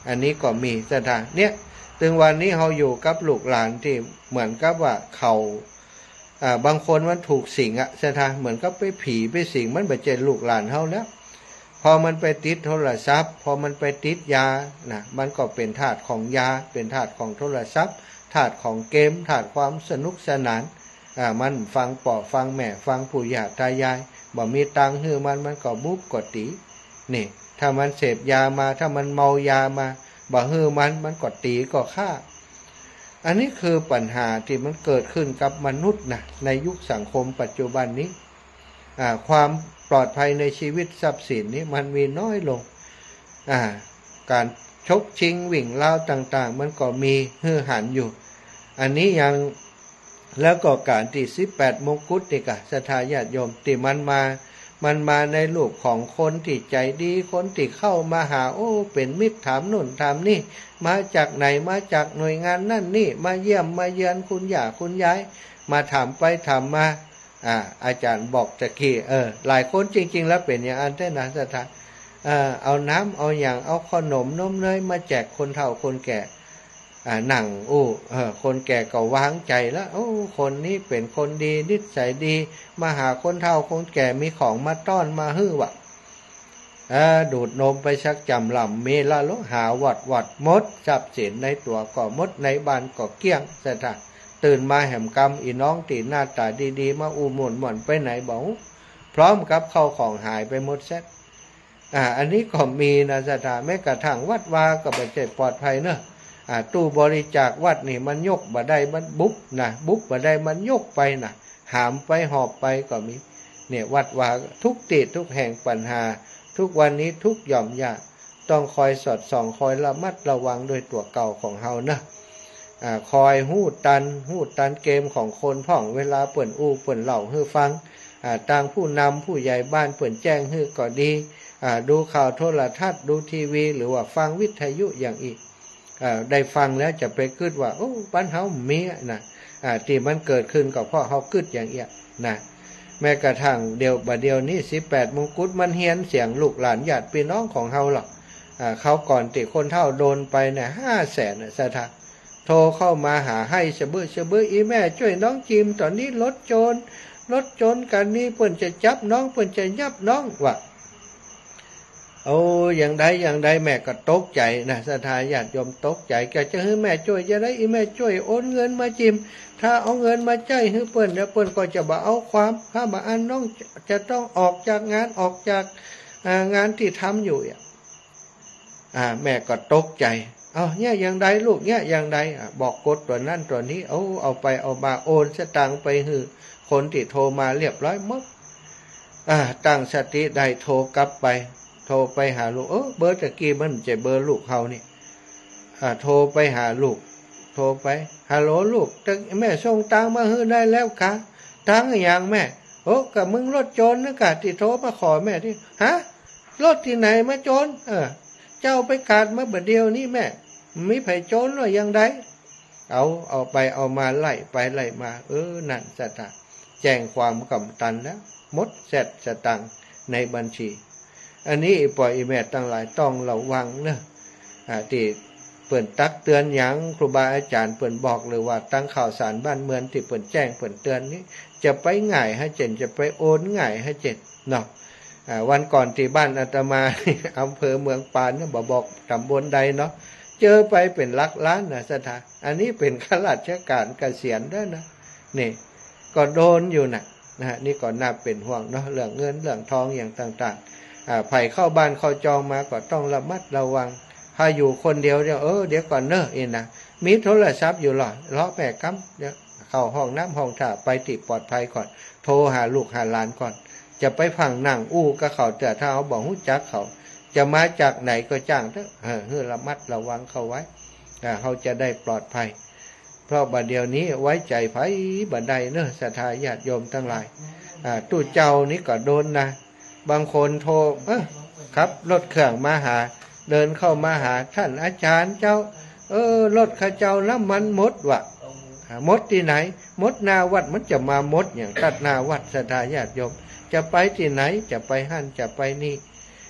อันนี้ก็มีสถานเนี่ยถึงวันนี้เราอยู่กับลูกหลานที่เหมือนกับว่าเขาอ่าบางคนมันถูกสิงอะสถานเหมือนกับไปผีไปสิงมันไปเจอลูกหลานเขาแล้วพอมันไปติดโทรศัพท์พอมันไปติดยานะมันก็เป็นธาตุของยาเป็นธาตุของโทรศัพท์ธาตุของเกมธาตุความสนุกสนานอ่ามันฟังป่อฟังแม่ฟังปู่ย่าตายายบ่มีตังค์ฮือมันมันก็บุบกดตีนี่ถ้ามันเสพยามาถ้ามันเมายามาบ่ฮือมันมันก็ตีก็ฆ่าอันนี้คือปัญหาที่มันเกิดขึ้นกับมนุษย์นะในยุคสังคมปัจจุบันนี้อ่าความปลอดภัยในชีวิตทรัพย์สินนี้มันมีน้อยลงอ่าการชกชิงวิ่งเล่าต่างๆมันก็มีฮือหันอยู่อันนี้ยังแล้วก็การที่สิบแปดมงกุฎนี่กะศรัทธาญาติโยมที่มันมามันมาในรูปของคนที่ใจดีคนที่เข้ามาหาโอ้เป็นมิตรถามนู่นถามนี่มาจากไหนมาจากหน่วยงานนั่นนี่มาเยี่ยมมาเยือนคุณย่าคุณยายมาถามไปถามมาอ่าอาจารย์บอกตะกี้เออหลายคนจริงๆแล้วเป็นอย่างอันแท้นะศรัทธาเออเอาน้ำเอาอย่างเอาขนมนมเนยมาแจกคนเฒ่าคนแก่อ่าหนังโอ้เออคนแก่ก็วางใจแล้วโอ้คนนี้เป็นคนดีนิสัยดีมาหาคนเฒ่าคนแก่มีของมาต้อนมาฮื้อวะอ่าดูดนมไปชักจำลำมีละลหาวัดวัดมดจับเสียนในตัวก็มดในบ้านก็เกี้ยงศรัทธาตื่นมาแหมกำอีน้องตีหน้าตาดีๆมาอูหมุนหม่อนไปไหนบอกพร้อมกับเข้าของหายไปหมดเซ็ตอ่าอันนี้ก็มีนะศรัทธาแม้กระทั่งวัดวาก็ไม่ใช่ปลอดภัยเนอะอ่าตู้บริจาควัดนี่มันยกบ่ได้มันบุ๊บนะบุ๊บบ่ได้มันยกไปนะหามไปหอบไปก็มีเนี่ยวัดวาทุกติทุกแห่งปัญหาทุกวันนี้ทุกหย่อมยาต้องคอยสอดส่องคอยระมัดระวังด้วยตัวเก่าของเฮานะอ่าคอยหู้ตันหู้ตันเกมของคนพ่องเวลาเปิ่นอู้เปิ่นเล่าฮื้อฟังอ่าต่างผู้นำผู้ใหญ่บ้านเปิ่นแจ้งฮื้อก็ดีอ่าดูข่าวโทรทัศน์ดูทีวีหรือว่าฟังวิทยุอย่างอีกอ่าได้ฟังแล้วจะไปคิดว่าโอ้บ้านเฮามีนะอ่าที่มันเกิดขึ้นก็เพราะเฮาคิดอย่างเอี้ยนะแม้กระทั่งเดียวบัดเดียวนี้สิบแปดมงกุฎมันเฮียนเสียงลูกหลานญาติพี่น้องของเฮาหรอกอ่าเขาก่อนที่คนเฒ่าโดนไปเนี่ย ห้าแสน น่ะซะทะโทรเข้ามาหาให้เสบื้อเสบื้ออีแม่ช่วยน้องจิมตอนนี้รถโจรรถโจรกันนี้เพิ่นจะจับน้องเพิ่นจะยับน้องว่าโอ้อย่างใดอย่างใดแม่ก็ตกใจนะศรัทธาญาติโยมตกใจก็จะให้แม่ช่วยจะได้อีแม่ช่วยโอนเงินมาจิมถ้าเอาเงินมาใจให้เปิ้นแล้วเปิ้นก็จะบ่เอาความถ้าบ่อันน้องจะต้องออกจากงานออกจากงานที่ทำอยู่อ่าแม่ก็ตกใจเอาเนี่ยอย่างใดลูกเนี่ยอย่างใดบอกกดตัวนั่นตัวนี้เอาเอาไปเอามาโอนสตางค์ไปให้คนที่โทรมาเรียบร้อยหมดอ่าตั้งสติได้โทรกลับไปโทรไปหาลูกเออเบอร์ตะกี้มันจะเบอร์ลูกเฮานี่อ่าโทรไปหาลูกโทรไปฮัลโหลลูกแม่ส่งตังค์มาให้ได้แล้วค่ะตังค์อย่างแม่โอ้กับมึงรถโจรนะกะที่โทรมาขอแม่ที่ฮะรถที่ไหนมาโจรเออเจ้าไปกาดมาบัดเดียวนี่แม่มีไผโจรหรือยังไดเอาเอาไปเอามาไล่ไปไล่มาเออนั่นสตาแจ้งความกำตันแล้วหมดเสร็จสตังค์ในบัญชีอันนี้ปล่อยอีแม่ตั้งหลายต้องระวังเนอะอ่าที่เปิ่นตักเตือนอย่างครูบาอาจารย์เปิ่นบอกหรือว่าตั้งข่าวสารบ้านเมืองที่เปิ่นแจ้งเปิ่นเตือนนี้จะไปง่ายให้เจนจะไปโอนง่ายให้เจนเนาะวันก่อนที่บ้านอาตมาอำเภอเมืองปานเนี่ยบอกบอกตำบลใดเนาะเจอไปเป็นลักล้านนะสถานอันนี้เป็นข้าราชการเกษียณด้วยนะนี่ก็โดนอยู่นะนะฮะนี่ก็น่าเป็นห่วงเนาะเรื่องเงินเรื่องทองอย่างต่างๆอ่าไผ่เข้าบ้านเข้าจองมาก็ต้องระมัดระวังถ้าอยู่คนเดียวเดี๋ยวเออเดี๋ยวก่อนเนอะเองนะมีโทรศัพท์อยู่หรอล้อแปะกั๊มเดี๋ยวเข้าห้องน้ำห้องท่าไปติดปลอดภัยก่อนโทรหาลูกหาหลานก่อนจะไปฟังนั่งอู้ก็เขาแต่ถ้าเขาบอกหูจักเขาจะมาจากไหนก็จ้างเถอะเออเพื่อระมัดระวังเขาไว้อ่าเขาจะได้ปลอดภัยเพราะบัดเดี๋ยวนี้ไว้ใจไผบัดใดเนอะศรัทธาญาติโยมทั้งหลายอ่าตู้เจ้านี่ก็โดนนะบางคนโทรเออครับรถเครื่องมาหาเดินเข้ามาหาท่านอาจารย์เจ้าเออรถข้าเจ้าน้ำมันหมดวะมดที่ไหนมดนาวัดมันจะมามดอย่างตัดนาวัดศรัทธาญาติโยมจะไปที่ไหนจะไปหั่นจะไปนี่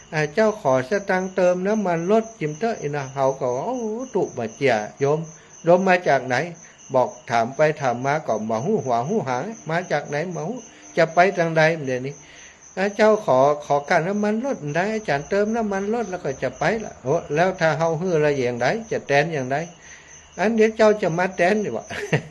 เจ้าขอสตังค์เติมน้ำมันรถจิมเตอร์นะเขาก็โอ้ตุมาเจียโยมโยมมาจากไหนบอกถามไปถามมาก็มาหูหัวหูหางมาจากไหนมาหูจะไปทางใดเดี๋ยวนี้เจ้าขอขอการน้ำมันรถได้อาจารย์เติมน้ำมันรถแล้วก็จะไปละโอ้แล้วถ้าเฮาฮื้อละอย่างไรจะแตนอย่างไรอันเดี๋ยวเจ้าจะมาแตนดีวะ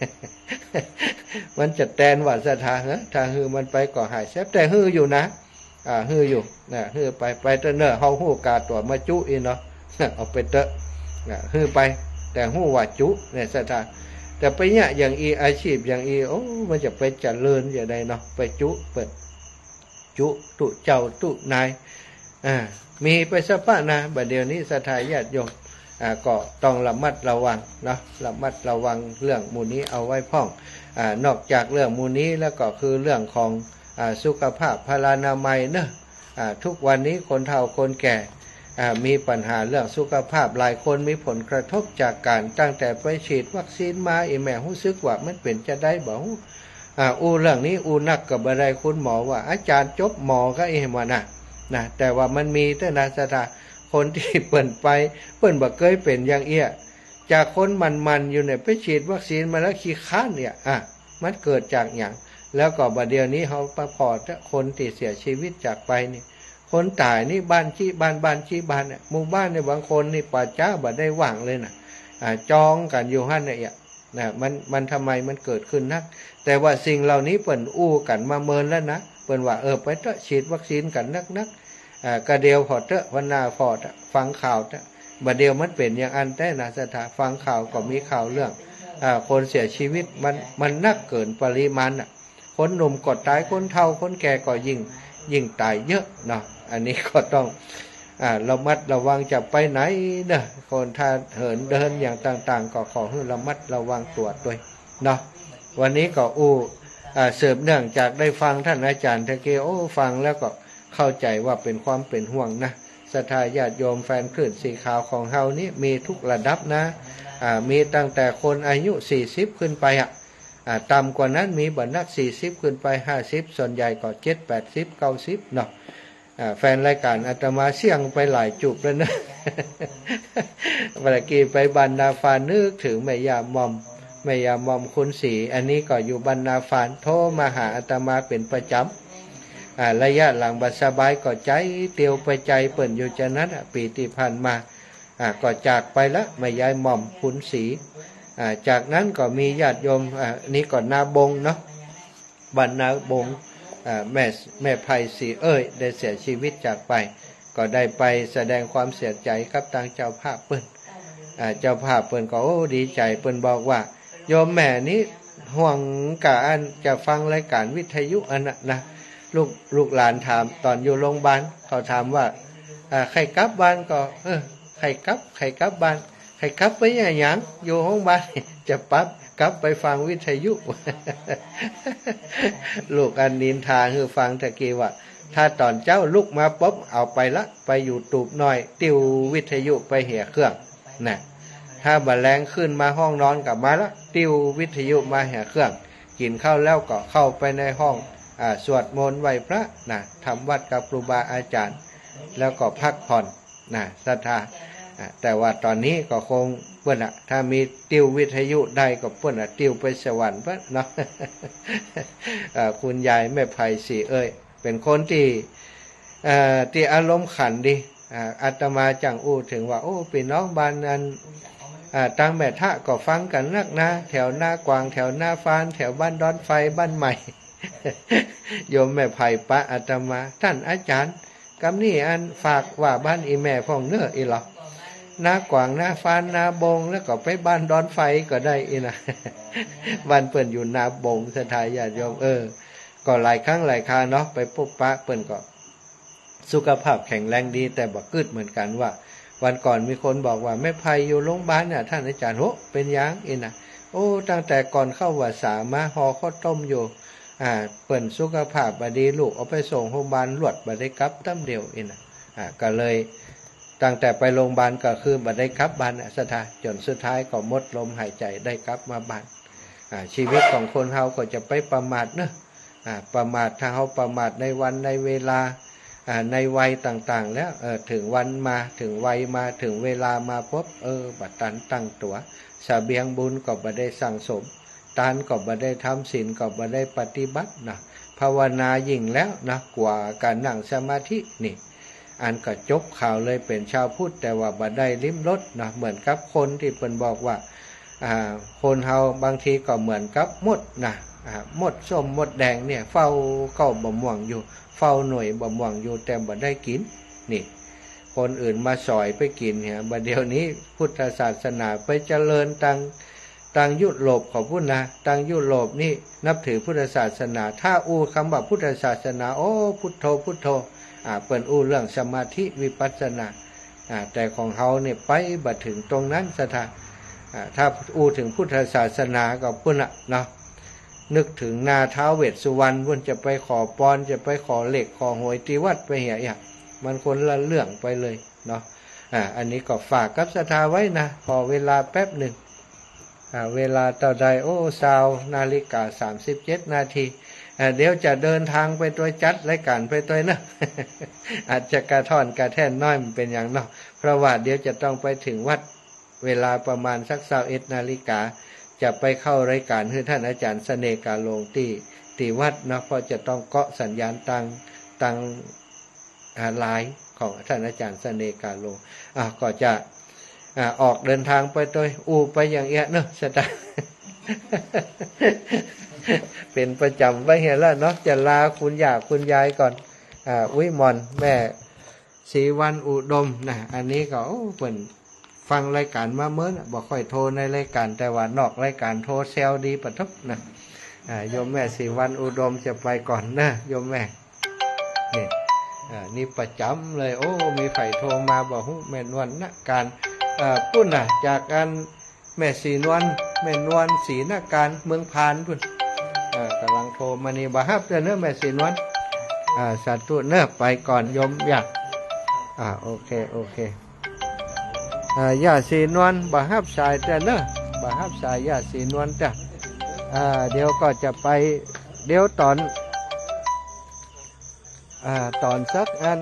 มันจะแตนว่าสถาฮะถ้าฮื้อมันไปก็หายแซ่บแต่ฮื้ออยู่นะอ่าฮื้ออยู่นะฮื้อไปไปเตอะเนอเฮาฮู้กาตัวมาจุอีเนาะ เอาไปเตอะนะฮื้อไปแต่ฮู้ว่าจุเนี่ยสถาแต่ไปเนี่ยอย่างอีอาชีพอย่างอีโอ้มันจะไปเจริญอย่างใดเนาะไปจุเปิดจุตุเจ้าตุนายอ่ามีไปสักปะนะบัดเดี๋ยวนี้สถาญาติโยมอ่าก็ต้องระมัดระวังเนาะระมัดระวังเรื่องมูนี้เอาไว้พ่องอ่านอกจากเรื่องมูนี้แล้วก็คือเรื่องของอ่าสุขภาพพลานามัยเนอะอ่าทุกวันนี้คนเฒ่าคนแก่อ่ามีปัญหาเรื่องสุขภาพหลายคนมีผลกระทบจากการตั้งแต่ไปฉีดวัคซีนมาไอ้แม่รู้สึกว่ามันเป็นจะได้บ่อ่าอูเรื่องนี้อูนักกับอะไรคุณหมอว่าอาจารย์จบหมอก็เองว่านะนะแต่ว่ามันมีแต่นาสถาคนที่เปิ่นไปเปิ่นบ่เคยเป็นอย่างเอี้ยจากคนมันๆอยู่เนี่ยไปฉีดวัคซีนมาแล้วขี้ค้านเนี่ยอ่ะมันเกิดจากอย่างแล้วก็บัดเดี๋ยวนี้เขาประพอดคนที่เสียชีวิตจากไปนี่คนตายนี่บ้านชี้บ้านบ้านชี้บ้านเนี่ยหมู่บ้านเนี่ยบางคนนี่ป่าจ้าบ่ได้ว่างเลยนะอ่าจองกันอยู่หั่นเนี่ยนะมันมันทำไมมันเกิดขึ้นนักแต่ว่าสิ่งเหล่านี้เปิ่นอู้กันมาเมินแล้วนะเปิ่นว่าเออไปเถอะฉีดวัคซีนกันนักๆอ่ากระเดียวพอเถอะวันหน้าพอฟังข่าวเถอะบัดเดียวมันเป็นอย่างอันแต่นะสถาฟังข่าวก็มีข่าวเรื่องอ่าคนเสียชีวิตมันมันนักเกินปริมาณอ่ะคนหนุ่มก็ตายคนเฒ่าคนแก่ก็ยิ่งยิ่งตายเยอะเนาะอันนี้ก็ต้องอ่าระมัดระวังจะไปไหนเนอะคนถ้าเหินเดินอย่างต่างๆก็ขอให้ระมัดระวังตัวด้วยเนาะวันนี้ก็อู้อ่าเสริมเนื่องจากได้ฟังท่านอาจารย์ทะเกโอ้ฟังแล้วก็เข้าใจว่าเป็นความเป็นห่วงนะศรัทธาญาติโยมแฟนคลื่นสีขาวของเฮานี้มีทุกระดับนะอ่ามีตั้งแต่คนอายุสี่สิบขึ้นไปอ่ะอ่าต่ำกว่านั้นมีบรรนักสี่สิบขึ้นไปห้าสิบส่วนใหญ่ก็เจ็ดแปดสิบเก้าสิบเนาะแฟนรายการอาตมาเสี่ยงไปหลายจุบแล้วนะเมื่อกี้ไปบรรณาฟานึกถึงแม่ยามอมแม่ยามอมคุณศรีอันนี้ก็อยู่บรรณาฟานโทรมาหาอาตมาเป็นประจำอ่าระยะหลังบัดสบายก็ใจเตียวไปใจเปิ่นอยู่จะนั้นปีที่ผ่านมาอ่าก็จากไปละแม่ยายมอมคุณศรีอ่าจากนั้นก็มีญาติโยมอ่านี้ก่อนนาบงเนาะบรรณาบงแม่แม่ไพศรีเอ้ยได้เสียชีวิตจากไปก็ได้ไปแสดงความเสียใจกับทางเจ้าภาพเปิ้นเจ้าภาพเปิ้นก็โอ้ดีใจเปิ้นบอกว่าโยมแม่นี้ห่วงกะอันจะฟังรายการวิทยุอันน่ะนะลูกลูกหลานถามตอนอยู่โรงพยาบาลเขาถามว่าใครกลับบ้านก็เออใครกลับใครกลับบ้านใครกลับไปอย่างหยังอยู่ห้องบ้านจะปั๊บกลับไปฟังวิทยุ ลูกอันนินทาคือฟังตะกี้ว่าถ้าตอนเจ้าลุกมาปุ๊บเอาไปละไปอยู่ตูบหน่อยติววิทยุไปเหี่ยเครื่องนะถ้าบัดแรงขึ้นมาห้องนอนกลับมาละติววิทยุมาเหี่ยเครื่องกินข้าวแล้วก็เข้าไปในห้องอ่าสวดมนต์ไหว้พระนะทำวัดกับครูบาอาจารย์แล้วก็พักผ่อนนะศรัทธาแต่ว่าตอนนี้ก็คงเพื่อนอะถ้ามีติววิทยุได้ก็เพื่อนอะติวไปสวรรค์เพื่อนเนาะ คุณยายแม่ไพศรีเอ้ยเป็นคนที่ที่อารมณ์ขันดีอาตมาจังอู้ถึงว่าโอ้พี่น้องบ้านนั้นตั้งแม่ทะก็ฟังกันนักนะแถวหน้ากวางแถวหน้าฟานแถวบ้านดอนไฟบ้านใหม่ โยมแม่ไผ่ปะอาตมาท่านอาจารย์กำนี่อันฝากว่าบ้านอีแม่พ่องเนื้ออีหรอหน้ากวางหน้าฟานหน้าบงแล้วก็ไปบ้านดอนไฟก็ได้อีนะ บ้านเปิ่นอยู่หน้าบงสถายญาติโยมเออก็หลายครั้งหลายคราเนาะไปพบปะเปิ่นก็สุขภาพแข็งแรงดีแต่บอกกึดเหมือนกันว่าวันก่อนมีคนบอกว่าแม่ไผ่อยู่โรงพยาบาลเนี่ยท่านอาจารย์โหเป็นยังอีนะโอ้ตั้งแต่ก่อนเข้าวัดสามาห่อข้าวต้มอยู่อ่าเปิ่นสุขภาพบดีลูกเอาไปส่งโรงพยาบาลรวดบ่ได้กลับตั้มเดียวอีนะอ่าก็เลยตั้งแต่ไปโรงพยาบาลก็คือบ่ได้กลับบ้านสถานจนสุดท้ายก็หมดลมหายใจได้กลับมาบ้านอ่าชีวิตของคนเฮาก็จะไปประมาทเนอะอ่าประมาทถ้าเฮาประมาทในวันในเวลาในวัยต่างๆแล้วเออถึงวันมาถึงวัยมาถึงเวลามาพบเออบัดตันตั้งตัวสเสบียงบุญก็บ่ได้สั่งสมทานก็บ่ได้ทำศีลก็บ่ได้ปฏิบัตินะภาวนายิ่งแล้วนะกว่าการนั่งสมาธินี่อันก็จบข่าวเลยเป็นชาวพุทธแต่ว่าบ่ได้ลิ้มรสนะเหมือนกับคนที่เพิ่นบอกว่าอ่าคนเฮาบางทีก็เหมือนกับมดนะอ่ามดส้มมดแดงเนี่ยเฝ้าเก้าบ่ม่วงอยู่เฝ้าหน่วยบ่ม่วงอยู่แต่บ่ได้กินนี่คนอื่นมาสอยไปกินเนี่ยบัดเดี๋ยวนี้พุทธศาสนาไปเจริญตังตังยุโรปของพุทธนะตังยุโรปนี่นับถือพุทธศาสนาถ้าอู้คำว่าพุทธศาสนาโอ้พุทโธพุทโธอ่าเปิ้นอู้เรื่องสมาธิวิปัสสนาอ่าแต่ของเฮาเนี่ยไปบ่ถึงตรงนั้นสถานอ่าถ้าอู้ถึงพุทธศาสนาก็พุ่นน่ะเนาะนึกถึงนาท้าวเวสสุวรรณพุ่นจะไปขอพรจะไปขอเลขขอหวยที่วัดไปเหียอย่างมันคนละเรื่องไปเลยเนาะอ่าอันนี้ก็ฝากกับศรัทธาไว้นะขอเวลาแป๊บหนึ่งอ่าเวลาต่อใดโอ้สาวนาฬิกาสามสิบเจ็ดนาทีอ่าเดี๋ยวจะเดินทางไปตัวจัดรายการไปตัวนะ อาจจะกระท่อนกระแท่นน้อยมันเป็นอย่างเนาะเพราะว่าเดี๋ยวจะต้องไปถึงวัดเวลาประมาณสักสาวเอ็ดนาฬิกาจะไปเข้ารายการคือท่านอาจารย์เสน่ห์กาลงที่ที่วัดนะเพราะจะต้องเกาะสัญญาณตังตังไลน์ของท่านอาจารย์เสน่ห์กาลงอ่ะก็จะอ่าออกเดินทางไปโดยอูไปอย่างเงี้ยเนอะสตา เป็นประจำไว้เห็นแล้วเนาะจะลาคุณย่าคุณยายก่อนอ่าวิมลแม่ศรีวันอุดมนะอันนี้ก็โอ้เปิ่นฟังรายการมาเมื่อบอกค่อยโทรในรายการแต่ว่านอกรายการโทรเซลดีปะทุกนะอ่าโยมแม่ศรีวันอุดมจะไปก่อนนะโยมแม่นี่อ่านี่ประจำเลยโอ้มีไฟโทรมาบอกฮู้แม่นวลนะการอ่าปุ้นน่ะจากการแม่ศรีนวลแม่นวลศรีนาการเมืองพานพุ่นอ่ากำลังโทรมานี่บ่ฮับเด้อเนอะแม่ศรีนวลอ่าสาธุเนอะไปก่อนโยมอยากอ่าโอเคโอเคอ่าย่าศรีนวลบ่ฮับสายแต่เนอะบ่ฮับสายย่าศรีนวลจ้ะอ่าเดี๋ยวก็จะไปเดี๋ยวตอนอ่าตอนสักอัน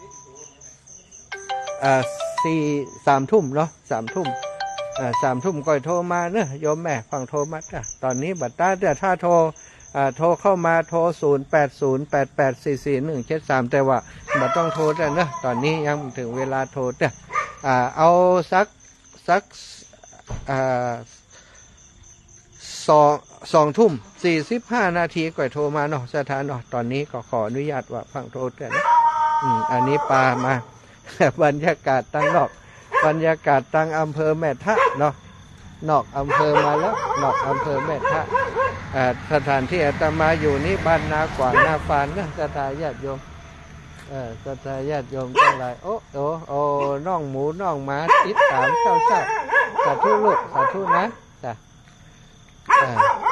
อ่าสี่สามทุ่มเนาะสามทุ่มอ่าสามทุ่มก็โทรมาเนอะโยมแม่ฟังโทรมาจ้ะตอนนี้บัดตาแต่ถ้าโทรอ่าโทรเข้ามาโทรศูนย์แปดศูนย์แปดแปดสี่สี่หนึ่งเจ็ดสามแต่ว่าบัดต้องโทรแต่เนอะตอนนี้ยังถึงเวลาโทรจ้ะอ่าเอาสักสักอ่าสองสองทุ่มสี่สิบห้านาทีก็โทรมาเนาะสถานเนาะตอนนี้ก็ขออนุญาตว่าฟังโทรแต่นะอืมอันนี้ปามา บรรยากาศตั้งนอกบรรยากาศตั้งอำเภอแม่ทะเนาะนอกอำเภอมาแล้วนอกอำเภอแม่ทะอ่าสถานที่อาตมาอยู่นี่บ้านนากว่างนาฟานนะสถานญาติโยมเออสถานญาติโยมทั้งหลายโอ้โอ้โอ้น้องหมูน้องหมาติดตามเจ้าเจ้าสาธุลูกสาธุนะจ้ะอ่า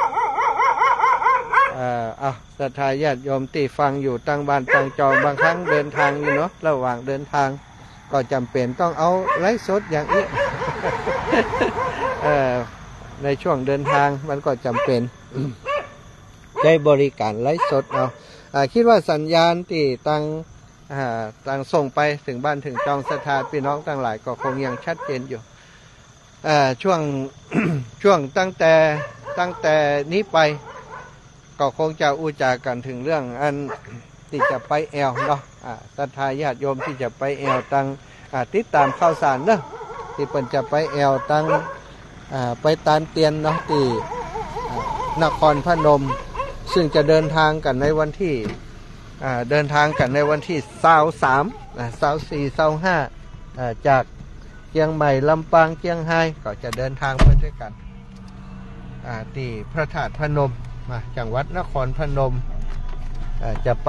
เอ่อเอาศรัทธาญาติโยมที่ฟังอยู่ตั้งบ้านตั้งจองบางครั้งเดินทางอยู่เนาะระหว่างเดินทางก็จำเป็นต้องเอาไลฟ์สดอย่างนี้ เอ่อในช่วงเดินทางมันก็จำเป็น ได้บริการไลฟ์สดเอาอ่าคิดว่าสัญญาณที่ตั้งอ่าตั้งส่งไปถึงบ้านถึงจองศรัทธาพี่น้องทั้งหลายก็คงยังชัดเจนอยู่อ่าช่วง ช่วงตั้งแต่ตั้งแต่นี้ไปก็คงจะอุจากันถึงเรื่องอันที่จะไปแอลเนาะอ่าศรัทธาญาติโยมที่จะไปแอลตั้งอ่าติดตามข่าวสารเนาะที่เพิ่นจะไปแอลตั้งอ่าไปตานเตียนเนาะที่นครพนมซึ่งจะเดินทางกันในวันที่อ่าเดินทางกันในวันที่ยี่สิบสามอ่ายี่สิบสี่ ยี่สิบห้าอ่าจากเชียงใหม่ลำปางเชียงไฮ้ก็จะเดินทางไปด้วยกันอ่าที่พระธาตุพนมมาจังหวัดนครพนมจะไป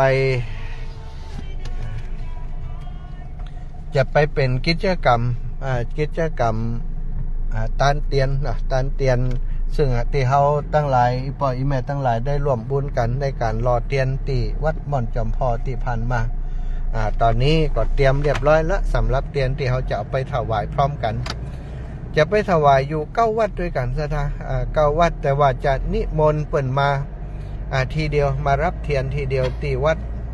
จะไปเป็นกิจกรรมกิจกรรมตานเตียนตานเตียนซึ่งที่เฮาตั้งหลายอีพ่ออีแม่ตั้งหลายได้ร่วมบุญกันในการรอเตียนที่วัดม่อนจอมพอที่ผ่านมาอ่าตอนนี้ก็เตรียมเรียบร้อยแล้วสำหรับเตียนที่เขาจะเอาไปถวายพร้อมกันจะไปถวายอยู่เก้าวัดด้วยกันซะนะอ่าเก้าวัดแต่ว่าจะนิมนต์เปิ่นมาอ่าทีเดียวมารับเทียนทีเดียวที่วัด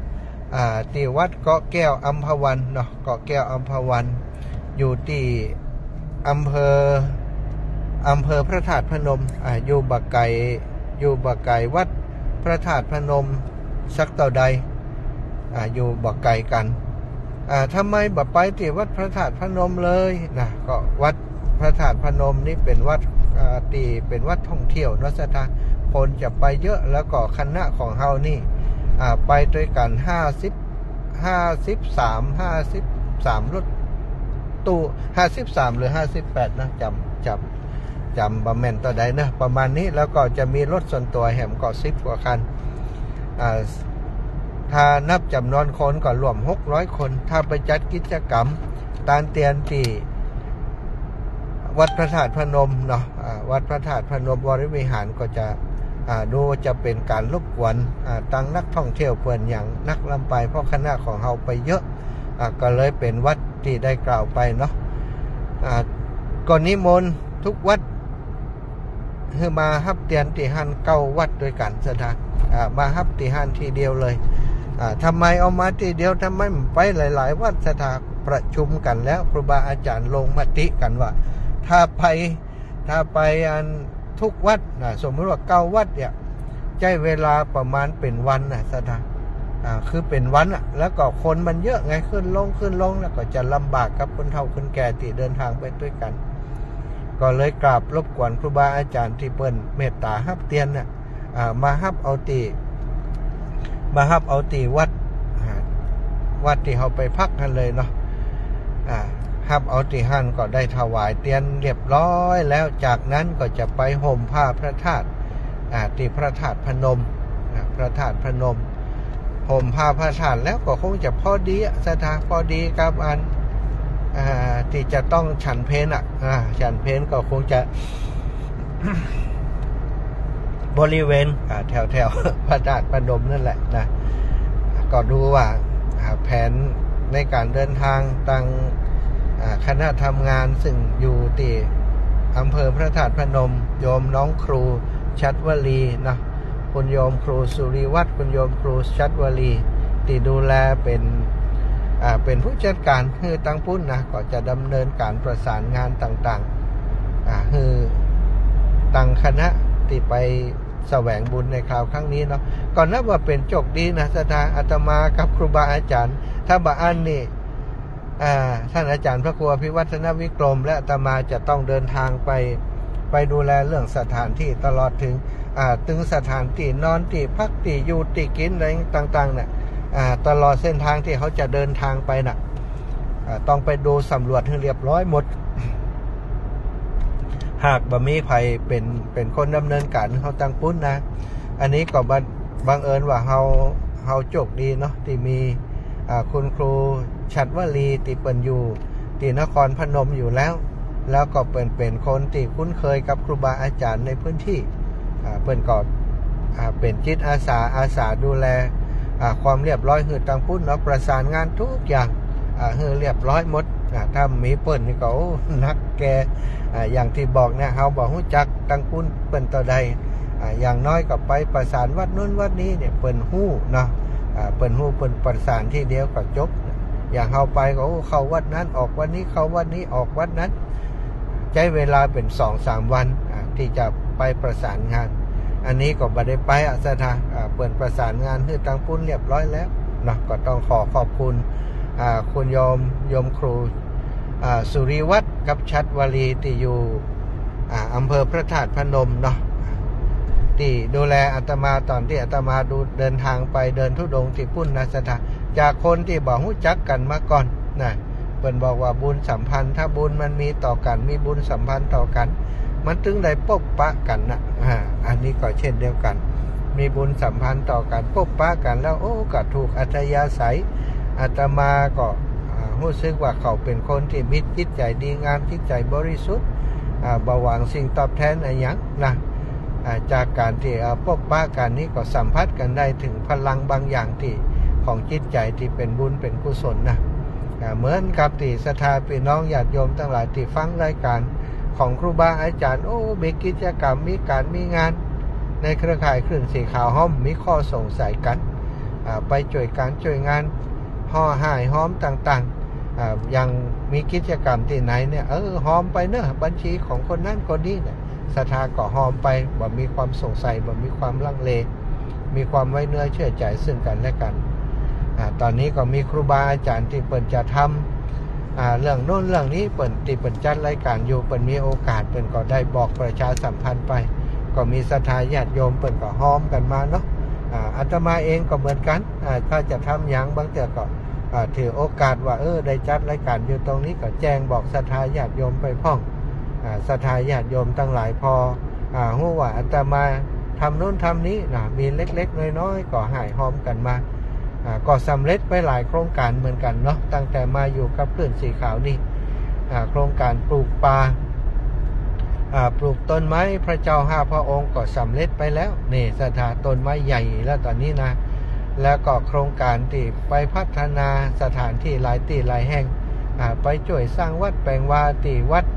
อ่าที่วัดเกาะแก้วอัมพวันเนาะเกาะแก้วอัมพวันอยู่ที่อำเภออำเภอพระธาตุพนมอ่าอยู่บักไก่อยู่บักไก่วัดพระธาตุพนมสักเท่าใดอ่าอยู่บักไก่กันอ่าทำไมบักไปที่วัดพระธาตุพนมเลยนะก็วัดพระธาตุพนมนี่เป็นวัดอ่าที่เป็นวัดท่องเที่ยวเนาะสถานคนจะไปเยอะแล้วก็คณะของเฮานี่อ่าไปด้วยกันห้าสิบห้าสิบสามห้าสิบสามรถตู้ห้าสิบสามหรือห้าสิบแปดนะจำจำจำบะแม่นต่อใดนะประมาณนี้แล้วก็จะมีรถส่วนตัวแหมก็สิบกว่าคันอ่าถ้านับจำนวนคนก็รวมหกร้อยคนถ้าไปจัดกิจกรรมตานเตียนที่วัดพระธาตุพนมเนาะวัดพระธาตุพนมวรวิหารก็จะดูจะเป็นการรบกวนตั้งนักท่องเที่ยวเพื่อนอย่างนักลำไปเพราะคณะของเราไปเยอะก็เลยเป็นวัดที่ได้กล่าวไปเนาะก่อนนิมนต์ทุกวัดคือมาฮับเตียนที่หันเก้าวัดด้วยกันสถานมาฮับที่หันทีเดียวเลยทำไมเอามาทีเดียวทำไมไปหลายๆวัดสถานประชุมกันแล้วครูบาอาจารย์ลงมติกันว่าถ้าไปถ้าไปอันทุกวัดนะสมมติว่าเก้าวัดเนี่ยใช้เวลาประมาณเป็นวันนะสถานอ่าคือเป็นวันอ่ะแล้วก็คนมันเยอะไงขึ้นลงขึ้นลงแล้วก็จะลำบากกับคนเฒ่าคนแก่ที่เดินทางไปด้วยกันก็เลยกราบรบกวนครูบาอาจารย์ที่เปิ้นเมตตาฮับเตียนน่ะอ่ามาฮับเอาตีมาฮับเอาตีวัดวัดที่เขาไปพักกันเลยเนาะอ่าฮับเอาตีหันก็ได้ถวายเตียนเรียบร้อยแล้วจากนั้นก็จะไปห่มผ้าพระธาตุอ่าที่พระธาตุพนมอ่าพระธาตุพนมห่มผ้าพระธาตุแล้วก็คงจะพอดีสถานพอดีกับอันอ่าที่จะต้องฉันเพลอ่ะอ่าฉันเพลก็คงจะ บริเวณอ่าแถวแถวพระธาตุพนมนั่นแหละนะก็ดูว่าแผนในการเดินทางต่างคณะทำงานซึ่งอยู่ที่อำเภอพระธาตุพนมโยมน้องครูชัดวลีนะคุณโยมครูสุริวัฒน์คุณโยมครูชัดวลีที่ดูแลเป็นอ่าเป็นผู้จัดการคือตั้งปุ้นนะก็จะดำเนินการประสานงานต่างๆอ่าคือตั้งคณะที่ไปแสวงบุญในคราวครั้งนี้เนาะก่อนนับว่าเป็นโชคดีนะสถานอาตมากับครูบาอาจารย์ถ้าบาอันนี่ท่านอาจารย์พระครูพิวัฒนวิกรมและอาตมาจะต้องเดินทางไปไปดูแลเรื่องสถานที่ตลอดถึงถึงสถานที่นอนที่พักที่อยู่ที่กินอะไรต่างๆเนี่ยตลอดเส้นทางที่เขาจะเดินทางไปน่ะต้องไปดูสำรวจให้เรียบร้อยหมดหากบะมีภัยเป็นเป็นคนดำเนินการเขาตั้งปุ้นนะอันนี้ก็บังเอิญว่าเขาเขาโชคดีเนาะที่มีคุณครูชัดวลีที่เปิ่นอยู่ที่นครพนมอยู่แล้วแล้วก็เป็นเป็นคนที่คุ้นเคยกับครูบาอาจารย์ในพื้นที่เปิ่นก็เป็นจิตอาสาอาสาดูแลความเรียบร้อยคือตั้งปุ้นเนาะประสานงานทุกอย่างคือเรียบร้อยหมดถ้ามีเปิ่นนี่ก็นักแกอย่างที่บอกเนี่ยเขาบอกรู้จักตั้งปุ้นเปิ่นต่อใดอย่างน้อยก็ไปประสานวัดนู้นวัดนี้เนี่ยเปิ่นหู้เนาะเปิ่นหู้เปิ่นประสานที่เดียวก็จบอย่างเขาไปก็เข้าวัดนั้นออกวันนี้เข้าวัดนี้ออกวัดนั้นใช้เวลาเป็นสองสามวันที่จะไปประสานงานอันนี้ก็ไม่ได้ไปอ่ะสถานเปิ่นประสานงานคือตั้งปุ้นเรียบร้อยแล้วเนาะก็ต้องขอขอบคุณคุณโยมโยมครูสุริวัฒน์กับชัดวลีที่อยู่อำเภอพระธาตุพนมเนาะที่ดูแลอาตมาตอนที่อาตมาดูเดินทางไปเดินธุดงค์ที่ปุ้นนะสถานจากคนที่บอกรู้จักกันมาก่อนนะเพิ่นบอกว่าบุญสัมพันธ์ถ้าบุญมันมีต่อกันมีบุญสัมพันธ์ต่อกันมันถึงได้พบปะกันนะอ่าอันนี้ก็เช่นเดียวกันมีบุญสัมพันธ์ต่อกันพบปะกันแล้วโอ้ก็ถูกอัธยาศัยอาตมาก็รู้สึกว่าเขาเป็นคนที่มีจิตใจดีงามจิตใจบริสุทธิ์บ่หวังสิ่งตอบแทนอะไรอย่างนะจากการที่พบปะกันนี้ก็สัมผัสกันได้ถึงพลังบางอย่างที่ของจิตใจที่เป็นบุญเป็นกุศลนะเหมือนกับที่ศรัทธาพี่น้องญาติโยมทั้งหลายที่ฟังรายการของครูบาอาจารย์โอ้มีกิจกรรมมีการมีงานในเครือข่ายคลื่นสีขาวห้อมมีข้อสงสัยกันไปช่วยการช่วยงานห่อหายหอมต่างๆยังมีกิจกรรมที่ไหนเนี่ยเออหอมไปเนอะบัญชีของคนนั้นคนนี้เนี่ยศรัทธาก็หอมไปบ่มีความสงสัยบ่มีความลังเลมีความไว้เนื้อเชื่อใจซึ่งกันและกันอ่าตอนนี้ก็มีครูบาอาจารย์ที่เปิ่นจะทำอ่าเรื่องโน้นเรื่องนี้เปิ่นที่เปิ่นจัดรายการอยู่เปิ่นมีโอกาสเปิ่นก็ได้บอกประชาสัมพันธ์ไปก็มีศรัทธาญาติโยมเปิ่นก็หอมกันมาเนาะอ่าอาตมาเองก็เหมือนกันอ่าถ้าจะทำอย่างบางเทื่อก็อ่าถือโอกาสว่าเออได้จัดรายการอยู่ตรงนี้ก็แจ้งบอกศรัทธาญาติโยมไปพ้องอ่าศรัทธาญาติโยมทั้งหลายพออ่าฮู้ว่าอาตมาทำโน้นทำนี้นะมีเล็กๆน้อยๆก็หายหอมกันมาก็สำเร็จไปหลายโครงการเหมือนกันเนาะตั้งแต่มาอยู่กับคลื่นสีขาวนี่โครงการปลูกป่าปลูกต้นไม้พระเจ้าห้าพระองค์ก็สำเร็จไปแล้วนี่สถานต้นไม้ใหญ่แล้วตอนนี้นะแล้วก็โครงการที่ไปพัฒนาสถานที่หลายที่หลายแห่งไปช่วยสร้างวัดแปลงวาที่วัด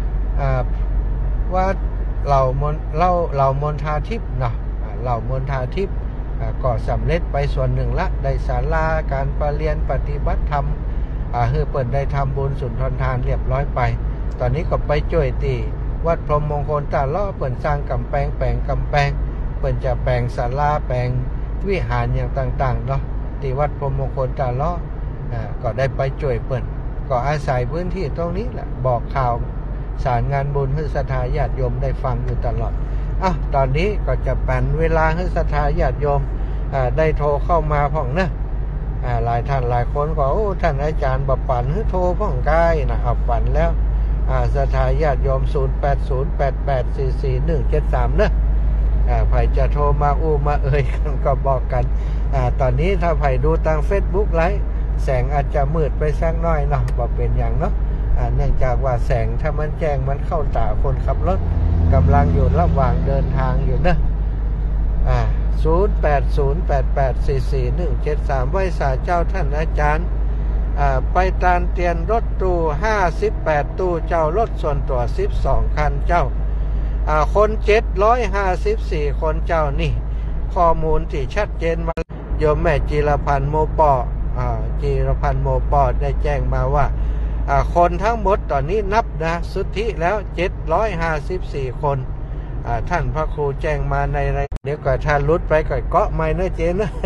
วัดเหล่ามนเล่าเหล่ามนทาทิพย์เนาะเหล่ามนทาทิพย์ก็สำเร็จไปส่วนหนึ่งละได้ศาลาการประเรียนปฏิบัติธรรมเฮือเปิดได้ทำบุญสุนทรทานเรียบร้อยไปตอนนี้ก็ไปช่วยตีวัดพรหมมงคลตาล้อเปิดสร้างกำแพงแปลงกำแพงเปิดจะแปลงศาลาแปลงวิหารอย่างต่างๆเนาะที่วัดพรหมมงคลตาล้อก็ได้ไปช่วยเปิดก็อาศัยพื้นที่ตรงนี้แหละบอกข่าวสารงานบุญให้ศรัทธาญาติโยมได้ฟังอยู่ตลอดอ่ะตอนนี้ก็จะเป็นเวลาให้ศรัทธาญาติโยมได้โทรเข้ามาพ่องนะหลายท่านหลายคนก็โอ้ท่านอาจารย์บับปั่นให้โทรพ่องกายนะอับปั่นแล้วศรัทธาญาติโยมศูนย์ แปด ศูนย์ แปด แปด สี่ สี่ หนึ่ง เจ็ด สามนะใครจะโทรมาอู้มาเอ่ยกันก็บอกกันตอนนี้ถ้าใครดูทาง Facebook ไลฟ์แสงอาจจะมืดไปสักน้อยเนาะบอกเป็นอย่างเนาะเนื่องจากว่าแสงถ้ามันแจ้งมันเข้าตาคนขับรถกำลังอยู่ระหว่างเดินทางอยู่นะอ่าศูนย์ แปด ศูนย์ แปด แปด สี่ สี่ หนึ่ง เจ็ด สามไหว้สาเจ้าท่านอาจารย์อ่าไปตานเตียนรถตู้ห้าสิบแปดตู้เจ้ารถส่วนตัวสิบสองคันเจ้าอ่าคนเจ็ดร้อยห้าสิบสี่คนเจ้านี่ข้อมูลที่ชัดเจนมาโยมแม่จีรพันธ์โมปออ่าจีรพันธ์โมปอได้แจ้งมาว่าคนทั้งหมดตอนนี้นับนะสุทธิแล้วเจ็ดร้อยห้าสิบสี่คนท่านพระครูแจ้งมาในรายเดี๋ยวก็ท่านลุดไปก็เกาะไม่เนื้อเจนนะ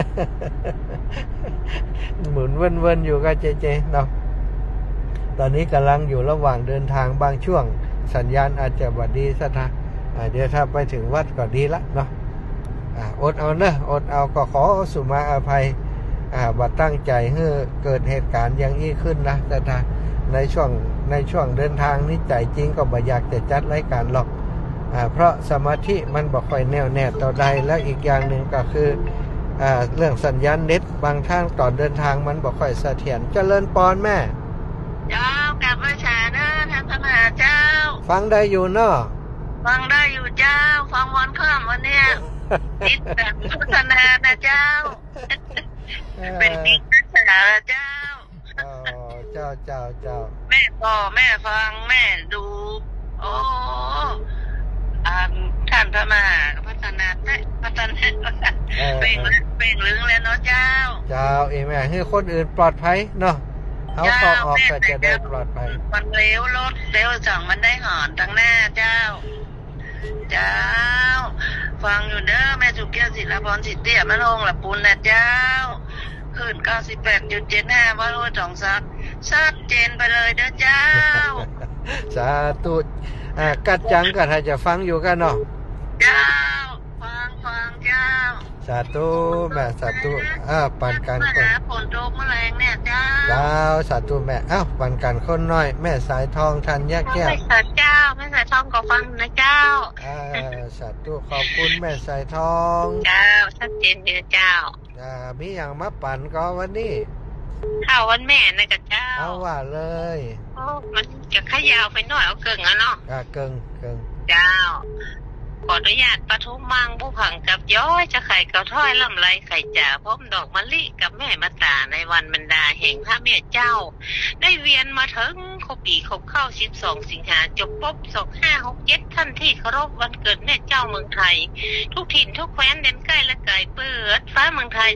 หมุนเว้นๆอยู่กับเจเจเนาะตอนนี้กำลังอยู่ระหว่างเดินทางบางช่วงสัญญาณอาจจะบดีสักทีเดี๋ยวถ้าไปถึงวัดก็ดีละเนาะอดเอาเนอะอดเอาก็ขอสุมาอภัยบัดตั้งใจให้เกิดเหตุการณ์อย่างนี้ขึ้นนะแต่ถ้าในช่วงในช่วงเดินทางนี้ใจจริงก็บ่อยากจะจัดรายการหรอกอ่าเพราะสมาธิมันบ่ค่อยแน่วแน่ต่อใดแล้วอีกอย่างหนึ่งก็คืออ่าเรื่องสัญญาณเน็ตบางทางตอนเดินทางมันบ่ค่อยเสถียรเจริญปอนแม่เจ้ากลับมาชาเนอะท่านพระมหาเจ้าฟังได้อยู่เนาะฟังได้อยู่เจ้าฟังวันข้ามวันเนี้ยติดแบบพุทธนานะเจ้าเป็นติดนักศึกษาเจ้าเจ้าเจ้าเจ้าแม่ก็แม่ฟังแม่ดูโอ้อ่าท่านพระมหาพัฒนาพัฒนาเป็นเป็นลึงแล้วเนาะเจ้าเจ้าเองแม่ให้คนอื่นปลอดภัยเนาะเขาขอออกก็จะได้ปลอดภัยมันเลี้ยวรถเลี้ยวสั่งมันได้หอนทางหน้าเจ้าเจ้าฟังอยู่เด้อแม่สุเกียรติศิลปรสิทธิ์เตี้ยมะโรงละปุณนะเจ้าขึ้น เก้าสิบแปดจุดเจ็ดห้า ว่าโลจองซักชัดเจนไปเลยเด้อเจ้าสาธุอ่ากัดจังก็ถ้าจะฟังอยู่กันเนาะเจ้าฟังฟังเจ้าสาธุแม่สาธุอ้าวปันกันคนฝนตกแมลงเนี่ยเจ้าเจ้าสาธุแม่อ้าวปันกันคนน้อยแม่สายทองทันยะแก้วแม่สายเจ้าแม่สายทองก็ฟังนะเจ้าอ่าสาธุขอบคุณแม่สายทองเจ้าชัดเจนเด้อเจ้าอ่ามีอย่างมาปั่นก็วันนี้ข้าววันแม่นะกับเจ้าเอาว่าเลยโอ้มันจะขยาวไปหน่อยเอาเกิงอ่ะเนาะอ่าเกิงเกิงเจ้าขออนุญาตปทุมมังผู้ผังกับย้อยจะไข่เกาถ้อยลำไรไข่จ่าพร้อมดอกมะลิกับแม่มาตาในวันบรรดาแห่งพระแม่เจ้าได้เวียนมาถึงครบปีครบเข้าสิบสองสิงหาจบปุ๊บสองห้าหกเจ็ดท่านที่เคารพวันเกิดแม่เจ้าเมืองไทยทุกถิ่นทุกแคว้นเด่นใกล้และไกลเปิดฟ้าเมืองไทยจัด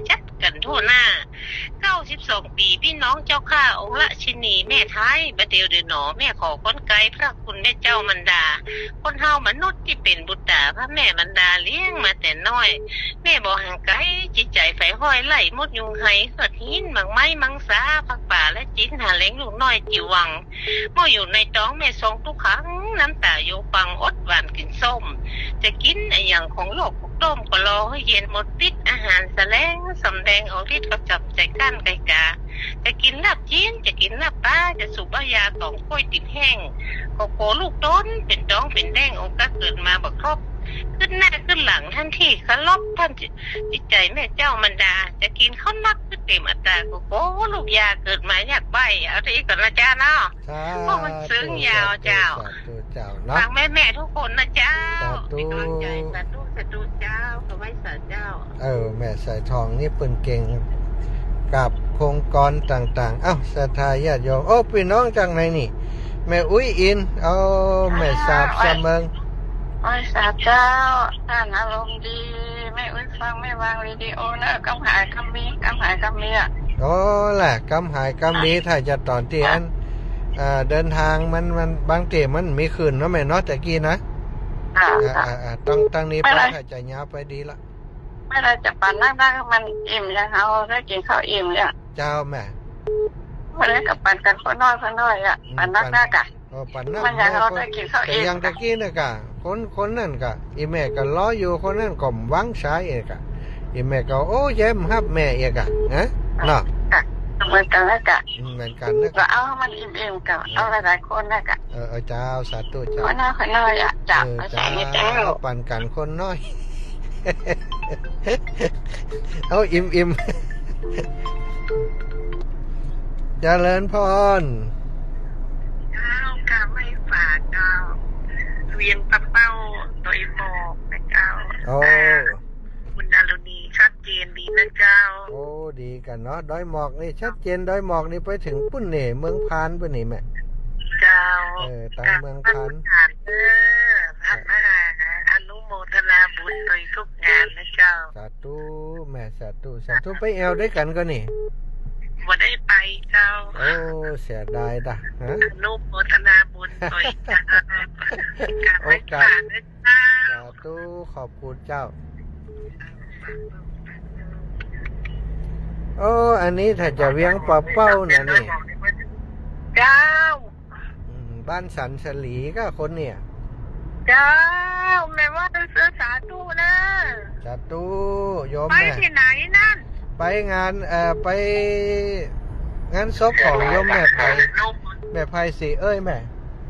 กันทั่วหน้าเก้าสิบสองปีพี่น้องเจ้าข้าองค์ละชินีแม่ท้ายบะเดียวเดือหนอแม่ขอก้นไกลพระคุณแม่เจ้ามันดาคนเฮามนุษย์ที่เป็นบุตรดาพระแม่มันดาเลี้ยงมาแต่น้อยแม่บอกห่างไกลจิตใจไฟห้อยไหลมดยุงไห้สดหินมังไม้มังสาผักป่าและจิ้นหาเล้งลูกน้อยจิววังเมื่ออยู่ในท้องแม่ทรงทุกครั้งน้ำตาโยปังอดหวานกินส้มจะกินไออย่างของโลกต้มก็รอให้เย็นหมดฤทธิ์อาหารแสลงสำแดงออกฤทธิ์ก็จับใจก้านไก่กาจะกินลาบจีนจะกินลาบปลาจะสูบยาตองกล้วยติดแห้งก็โกลูกต้นเป็นดองเป็นแดงองค์ก็เกิดมาบักครบขึ้นหน้าขึ้นหลังท่านที่ขลบท่านจิตใจแม่เจ้ามันดาจะกินข้าวนักขึ้นเต็มอัตราก็โกลูกยาเกิดมาอยากใบเอาที่ก่อนนะจ้าเนาะเพราะมันซึ้งยาวเจ้าฟังแม่แม่ทุกคนนะเจ้าเป็นกำลังใจสาธุสาธุเจ้าขอไว้สาเจ้าเออแม่สายทองนี่เปิ่นเก่งกับโครงกรต่างๆเอ้าศรัทธาญาติโยมโอ้พี่น้องจากไหนนี่แม่อุ้ยอินเอาแม่สาบเสมิงโอ้ยสาเจ้าท่านอารมณ์ดีไม่อุ้ยฟังไม่วางวิดีโอเนอะกำหายกำมีกำหายกำมีอ่ะโอ้แหละกำหายกำมีถ้าจะตอนที่อันอ่าเดินทางมันมันบางทีมันมีคืนเนาะแม่เนาะแต่กี้นะอ่าอ่าต้องตั้งนี้ไปถ้าจะยาวไปดีละไม่ได้จะปั่นนั่งได้มันอิ่มยังเอาได้กินข้าวอิ่มเนี่ยเจ้าแม่ไม่ได้กับปั่นกันคนน้อยคนน้อยอ่ะปั่นนักนักอ่ะปั่นนักมันยังเอาได้กินข้าวอิ่มยังตะกี้เนี่ยกะคนคนนั่นกะอีแม่ก็ล้ออยู่คนนั่นก็วังสายเอกะอีแม่ก็โอ้เย้มฮับแม่เอกะฮะเนาะเหมือนกันแล้วกะเหมือนกันนะก็เอามันอิ่มๆกับเอาหลายๆคนนะกะเออเจ้าสาธุเจ้าคนน้อยคนน้อยอ่ะจับใส่เจ้าปั่นกันคนน้อยเอาอิ่มอิ่มเจริญพรเจ้ากะไม่ฝากเจ้าเวียนปะเป้าโดยหมอกนะเจ้าโอ้คุณดารุณีชัดเจนดีนะเจ้าโอ้ดีกันเนาะดอยหมอกนี่ชัดเจนดอยหมอกนี่ไปถึงปุ่นเหน่เมืองพานปุ่นนี่แม่เจ้าเออตามเมืองพานเออพระมหาอนุโมทนาบุญโดยทุกงานนะเจ้าสาธุแม่สาธุสาธุไปแอวด้วยกันก็นี่บ่ได้ไปเจ้าโอ้เสียดายด่ะฮะอนุโมทนาบุญโดยเจ้าโอกาสสาธุขอบคุณเจ้าโอ้อันนี้ถ้าจะเวียงปะเป้านะนี่เจ้าบ้านสันสลีก็คนเนี่ยเจ้าแม่ว่าซื้อสาธุนะสาธุโยมไปที่ไหนนั่นไปงานเอ่อไปงานศพของโยมแม่ไผ่แม่ไผ่สิเอ้ยแม่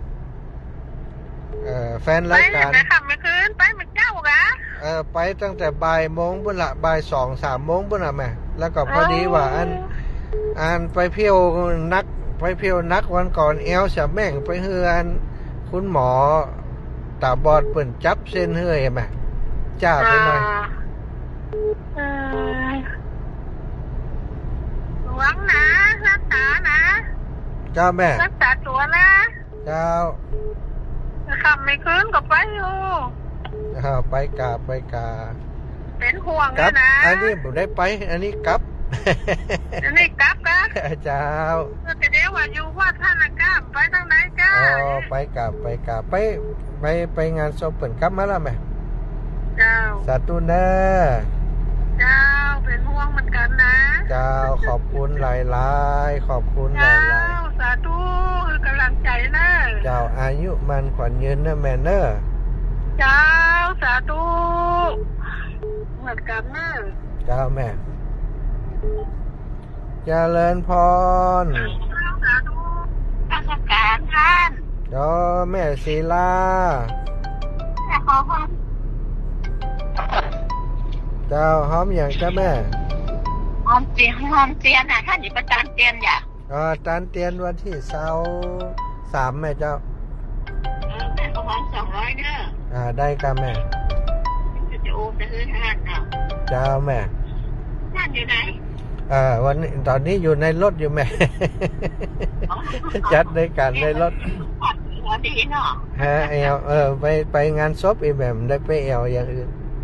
เอ่อแฟนรายการไปทำไม่คืนไปมันเจ้ากะเออไปตั้งแต่บ่ายโมงบุญละบ่ายสองสามโมงบุญละแม่แล้วก็พอดีว่าอันอันไปเที่ยวนักไปเที่ยวนักวันก่อนเอลจะแม่งไปเฮือนคุณหมอตาบอดเปิ่นจับเส้นเฮือยแม่จ้าไปหน่อยหวังนะรักษานะเจ้าแม่รักษาตัวนะเจ้าทำไม่คืนก็ไปอยู่ไปกาไปกาเป็นห่วงเลยนะอันนี้ผมได้ไปอันนี้กลับอันนี้กลับนะเจ้าแต่เดี๋ยวว่าอยู่ว่าท่านกลับไปทางไหนจ้าอ๋อไปกาไปกาไปไปไปงานศพเปิ่นกลับมาแล้วไหมเจ้าสาธุนะเจ้าเป็นห่วงเหมือนกันนะเจ้าขอบคุณหลายๆขอบคุณหลายๆเจ้าสาธุคือกำลังใจนะเจ้าอายุมันขวัญยืนนะแม่เนอะเจ้าสาธุเหมือนกันนะเจ้าแม่เจริญพรสาธุราชการท่านเจ้าแม่ศิลาแม่ขอพรเจ้าหอมอย่างจ้าแม่หอมเจียนหอมเจียนนะท่านอยู่ประจานเจียนอย่าอ๋อจานเตียนวันที่เสาร์สามแม่เจ้าเออแม่ขอหอมสองร้อยเนอะอ่าได้ค่ะแม่จะโอ้จะซื้อทานเนาะเจ้าแม่ท่านอยู่ไหนอ่าวันนี้ตอนนี้อยู่ในรถอยู่แม่จัดในการในรถดีเนาะฮะเอลเออไปไปงานศพอีแม่ได้ไปเอลอย่างอื่น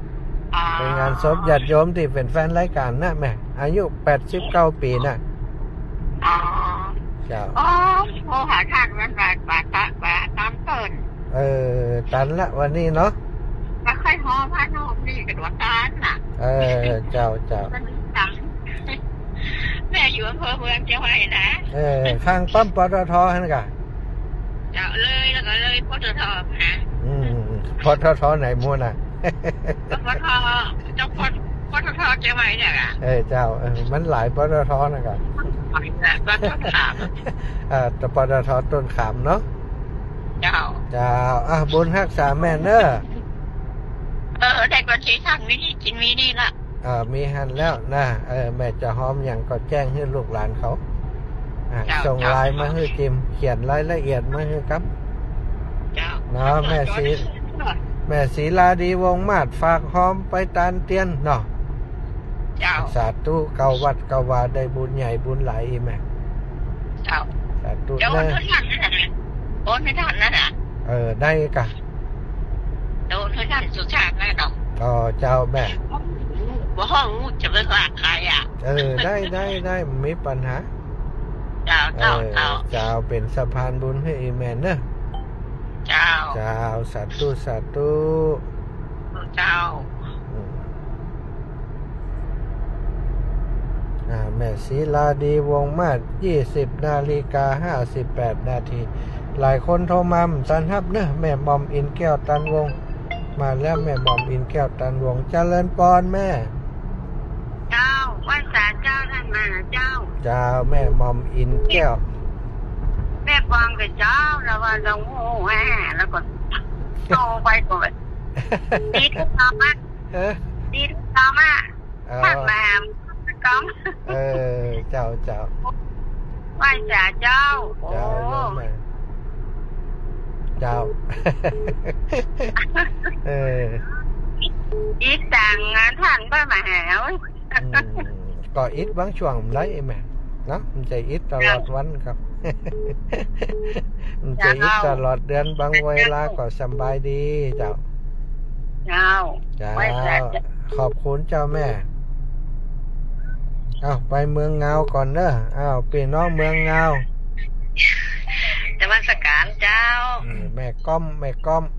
อ๋อเป็นงานศพญาติโยมที่เป็นแฟนรายการนะแม่อายุแปดสิบเก้าปีนะอ๋อเจ้าอ๋อโมหาทางมันบาดบาดตะบาดน้ำเกินเออตันละวันนี้เนาะมาค่อยหอพระนมนี่กระโดดตานน่ะเออเจ้าเจ้ามันดังแม่อยู่อำเภอเมืองเชียงใหม่นะเออข้างปั๊มปตทนั่นกะเจาะเลยแล้วก็เลยปตทนะอืมปตทไหนมั่วน่ะปตทเจ้าปตปตทเชียงใหม่เนี่ยอ่ะเออเจ้าเออมันหลายปตทนะกะปตทสามเออแต่ปตทต้นขามเนาะเจ้าเจ้าอ่ะบุญรักษาแม่เนอะเออได้บัญชีท่านมีนี่กินมีนี่ละเออมีหันแล้วนะเออแม่จะหอมอย่างก็แจ้งให้ลูกหลานเขาอ่ะส่งไลน์มาให้จิมเขียนรายละเอียดมาให้ครับเจ้าเนาะแม่สีแม่ศรีลาดีวงมาศฝากหอมไปตานเตียนเนาะเจ้าสาธุเกาวัดเกาวาได้บุญใหญ่บุญหลายอีแม่เจ้าสาธุเจ้าโอเนนอะให้ท่านนั่นน่ะโอนให้ท่านนั่นน่ะเออได้กะโอนให้ท่านสุชาติแม่ดอกต่อเจ้าแม่ว่าห้องจะไปฝากใครอ่ะเออได้ได้ได้ไม่มีปัญหาเจ้าเอเจ้าอเจ้าเจ้าเป็นสะพานบุญให้อีแม่เนอะเจ้าเจ้าสาธุสาธุเจ้าอืมอ่าแม่ศรีลาดีวงมาศยี่สิบนาฬิกาห้าสิบแปดนาทีหลายคนโทรมาตันฮับเนอะแม่บอมอินแก้วตันวงมาแล้วแม่บอมอินแก้วตันวงเจริญปอนแม่เจ้าไหว้ศาลเจ้าท่านมาเจ้าเจ้าแม่บอมอินแก้วแม่ฟองกับเจ้าแล้วว่าเราโง่แห่แล้วก็โตไปก่อนดีทุกตามาเออดีทุกตามาเอาท่านมาก้องเออเจ้าเจ้าไหว้ศาลเจ้าโอ้เจ้าเจ้าแม่เจ้า เอออีกต่างงานท่านบ้ามาหาอืมก็อิดบางช่วงได้แม่เนาะมันจะอิดตลอดวันครับ มันจะอิดตลอดเดือนบางเวลาก็สบายดีเจ้าเจ้าเจ้าไหว้ศาลเจ้าขอบคุณเจ้าแม่เอาไปเมืองเงาก่อนเนอะอ้าวพี่น้องเมืองเงาจะมาสการเจ้าอืมแม่ก้อมแม่ก้อม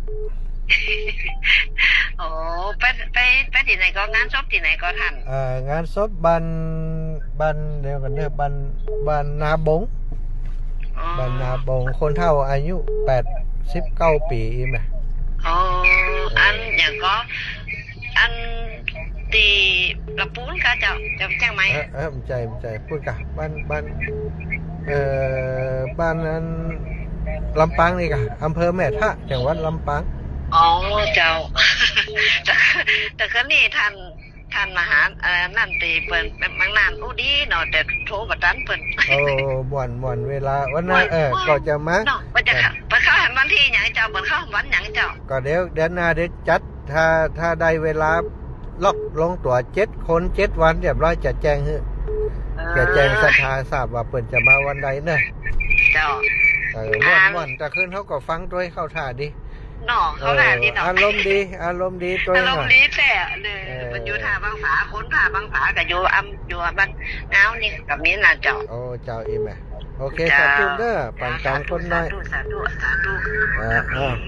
โอ้ไปไปไปที่ไหนก็งานศพที่ไหนก็ท่านเอ่องานศพบันบันเดี๋ยวกันเนอะบันบันนาบงอ๋อบันนาบงคนเฒ่าอายุแปดสิบเก้าปีแม่โอ้อันอย่างก็อันตีละปูนก็เจ้าจะแจ้งไหมเออเออผมใจผมใจพูดกะบ้านบ้านเอ่อบ้านนั้นลำปางนี่กะอำเภอแม่ทะจังหวัดลำปางอ๋อเจ้า แต่แต่ก็นี่ท่านท่านมาหาเอ่อนั่นตีเปิ่นบางนานอู้ดีเนาะแต่โทรบัดนั้นเปิ่นโอ้บ่วนบ่วนเวลาวันนั้นเออก็จะมาเนาะว่าจะเข้าไปเข้าวันที่หยังเจ้าเปิ่นเข้าวันหยังเจ้าก็เดี๋ยวเดือนหน้าเดี๋ยวจัดถ้าถ้าได้เวลาล็อกลงตัวเจ็ดคนเจ็ดวันเรียบร้อยจะแจ้งให้จะแจ้งสภาทราบว่าเปิ่นจะมาวันใดเนอะเจ้าเออม่วนม่วนแต่คืนเขาก็ฟังด้วยเข้าท่าดีเนาะเขาหน้าดีเนาะอารมณ์ดีอารมณ์ดีตัวอารหน่มอยณ์ดีแท้เลยเออมันอยู่ท่าบางฝาคนท่าบางฝาก็อยู่อำอยู่บ้านนาวนี่กับมีน่ะเจ้าโอ้เจ้าอีแม่โอเคขอบคุณเด้อปันกันคนน้อยสาธุสาธุอ่าอ้าว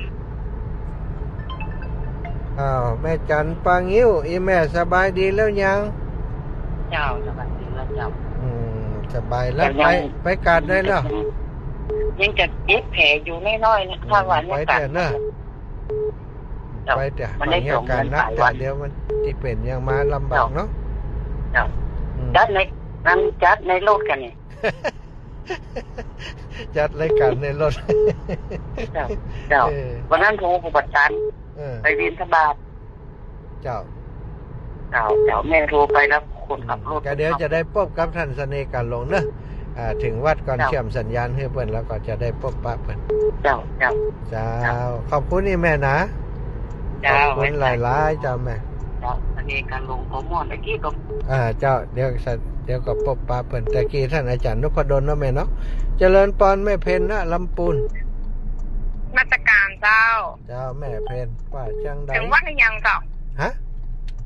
อ้าวแม่จันปางงิ้วอีแม่สบายดีแล้วยังเจ้าสวัสดีแล้วเจ้าอืมสบายแล้วไปไปกาดได้แล้วยังจะเย็บแผลอยู่น้อยๆนะถ้าวันไปนี้แต่กัดเนอะไปแต่มันบาได้งอย่าส่งงการเงินนักหลายแต่วันเดี๋ยวมันที่เป็นยังมาลำบากเนาะเจ้าอืมจัดในนั้นจัดในรถกันนี่จัดรายการในรถเจ้าเจ้าเออวันนั้นโทรผู้บัตรจันเออไปบินทบาทเจ้าเจ้าเจ้าแม่โทรไปแล้วคนขับรถก็เดี๋ยวจะได้พบกับท่านเสน่ห์การลงเนอะอ่าถึงวัดก่อนเจ้าเชื่อมสัญญาณให้เพิ่นแล้วก็จะได้พบปะเพิ่นเจ้าเจ้าเจ้าขอบคุณนี่แม่นะขเจ้าอบคุณหลายๆเจ้าแม่เจ้าอันนี้การลงโปรโมทเมื่อกี้ก็อ่าเจ้าเดี๋ยวสัเดี๋ยวก็พบปะเพิ่นตะกี้ท่านอาจารย์นพดลเนาะแม่เนาะเจริญปอนแม่เพนนะลำปูนมาตรการเจ้าเจ้าแม่เพนว่าจังใดถึงวัดหรือยังเจ้าฮะ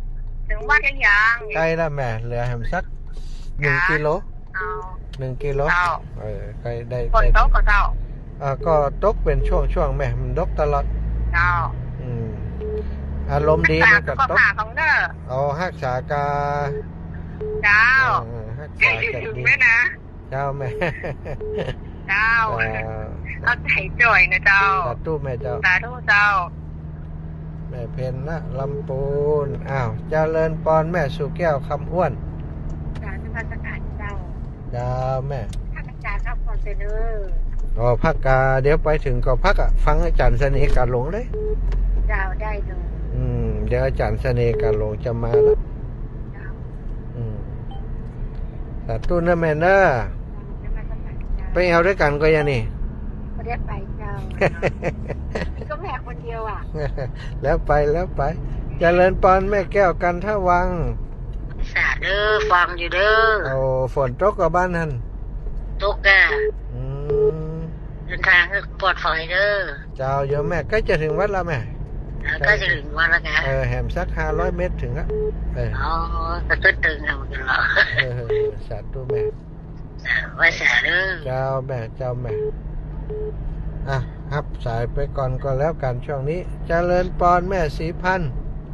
ถึงวัดยังยังใกล้แล้วแม่เหลือแฮมสักหนึ่งกิโลเอาหนึ่งกิโลเจ้าเออใกล้ได้ฝนได้ตกก็เจ้าอ่าก็ตกเป็นช่วงช่วงๆแม่มันตกตลอดเจ้าอืมอารมณ์ดีมันก็ก็ตกผ่าของเด้อเอาฮักษากาเจ้าเออฮักใกล้ษาจะจัดถึงดีไหมนะเจ้าแม่เจ้าเจ้าเอาใจจ่อยนะเจ้าสาธุแม่เจ้าสาธุเจ้าแม่เพนละลำปูนอ้าวเจริญปอนแม่สุแก้วคำอ้วนสาธุพระสถานเจ้าเจ้าแม่ท่านอาจารย์ครับคอนเทนเนอร์อ๋อพักกาเดี๋ยวไปถึงก็พักอ่ะฟังอาจารย์เสน่ห์การหลงเลยเจ้าได้เลยอืมเดี๋ยวอาจารย์เสน่ห์การหลงจะมาแล้วเจ้าอืมสาธุนะแม่นะจะมาสถานเจ้าไปเอาด้วยกันก็ยังนี่ไม่ได้ไปเจ้า ก็แม่คนเดียวอ่ะแล้วไปแล้วไปเจริญปอนแม่แก้วกันท่าวังสาเด้อฟังอยู่เด้อเอาฝนตกกับบ้านนั่นตกอ่ะอืมเดินทางให้ปลอดภัยเด้อเจ้าเยอะแม่ใกล้จะถึงวัดแล้วแม่แล้วก็จะถึงวันแล้วไงเออแหมสักห้าร้อยเมตรถึงแล้วเอออ๋อก็ตึ้งตึงกันเหรอเออสาธุแม่ไว้สาเด้อเจ้าแม่เจ้าแม่อ่ะครับสายไปก่อนก็แล้วกันช่วงนี้เจริญปอนแม่สีพันธุ์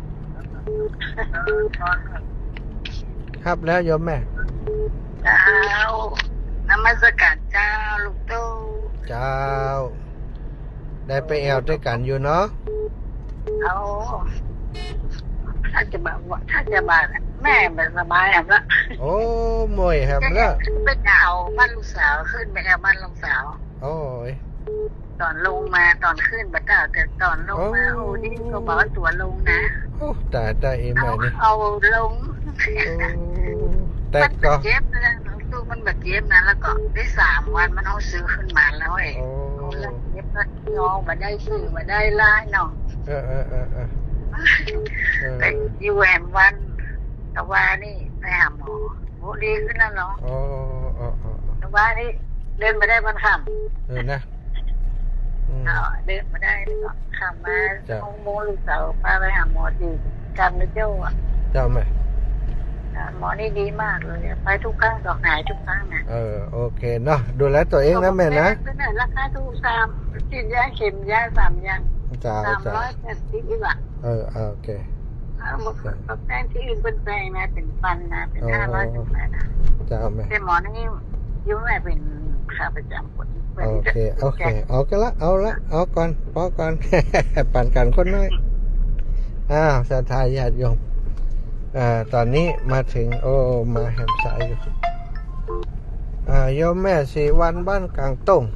ครับแล้วโยมแม่เจ้านมัสการเจ้าลูกตู้เจ้า ได้ไปแอวด้วยกันอยู่เนาะเอาถ้าจะบอกว่าถ้าจะบาดแม่เป็นสบายแอบละโอ้มวยแฮมแล้วไปเอาบ้านลูกสาวขึ้นไปเอาบ้านลูกสาวโอ้ยตอนลงมาตอนขึ้นบัดเจ้าแต่ตอนลงมาโอ้โอ้นี่ก็บอกว่าตัวลงนะโอ้ตายตายเอเอาแม่นี่เอาลงโอ้แต่มันก็เจ็บนะลูกมันแบบเจ็บนะแล้วก็ได้สามวันมันเอาซื้อขึ้นมาแล้วไอ้โอ้แล้วเจ็บแล้วงอมาได้ซื้อมาได้ล่ายเนาะเออเออเออเออเออไปอยู่แหวนวันแต่ว่านี่ไปหาหมอโอ้ดีขึ้นแล้วเนาะโอ้โอ้โอ้แต่ว่านี่เดินมาได้มันค่เออนะอืมำเอาเดินมาได้แล้วก็ข้ามมาจ้ะโมโมลูกสาวพาไปหาหมอดีจำไม่เจ้าอ่ะเจ้าแม่หมอนี่ดีมากเลยไปทุกครั้งดอกหายทุกครั้งนะเออโอเคเนาะดูแลตัวเองนะแม่นะราคาถูกสามฉีดยาเข็มยาสามยางจ้าสามจ้าร้อยแปดสิบดีกว่าเออเออโอเคเอาหมดก็แป้งที่อื่นเป็นแป้งนะเป็นปันนะเป็นห้าร้อยสิบแปดนะเจ้าแม่แต่หมอนี่ยุ่งแม่เป็นข้าประจำคนโอเคโอเคเอากันละเอาละเอาก่อนพอก่อน ปั่นกันคนน้อยอ้าวสถาญาติโยมอ่าตอนนี้มาถึงโอ้มาแหมสายอยู่อ่าโยมแม่สีวันบ้านกลางต้ง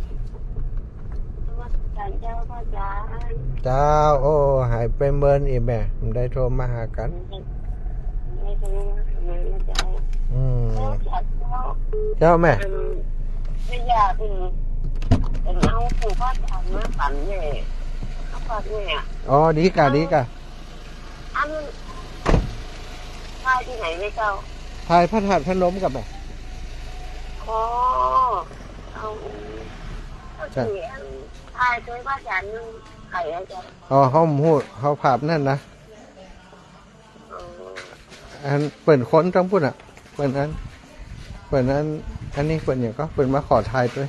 เจ้าพ่อจ๋าเจ้าโอ้หายไปเมินอีแม่ได้โทรมาหากันไม่ใช่ไม่ใช่อืมเจ้าจ๋าเจ้าแม่ไม่อยากเป็นเป็นเอาผู้พ่อจ๋ามาปั่นเนี่ยเขาปั่นเนี่ยอ๋อดีกะดีกะอันทายที่ไหนไม่เจ้าทายพระธาตุพนมกับแม่อ๋อเอาเอาเสียงทายเคยว่าจานนึงไข่อาจารย์อ๋อเขาพูดเขาภาพนั่นนะอ๋ออันเปิดค้นต้องพูดอ่ะเปิดนั้นเปิดนั้นอันนี้เปิดอย่างก็เปิดมาขอทายด้วย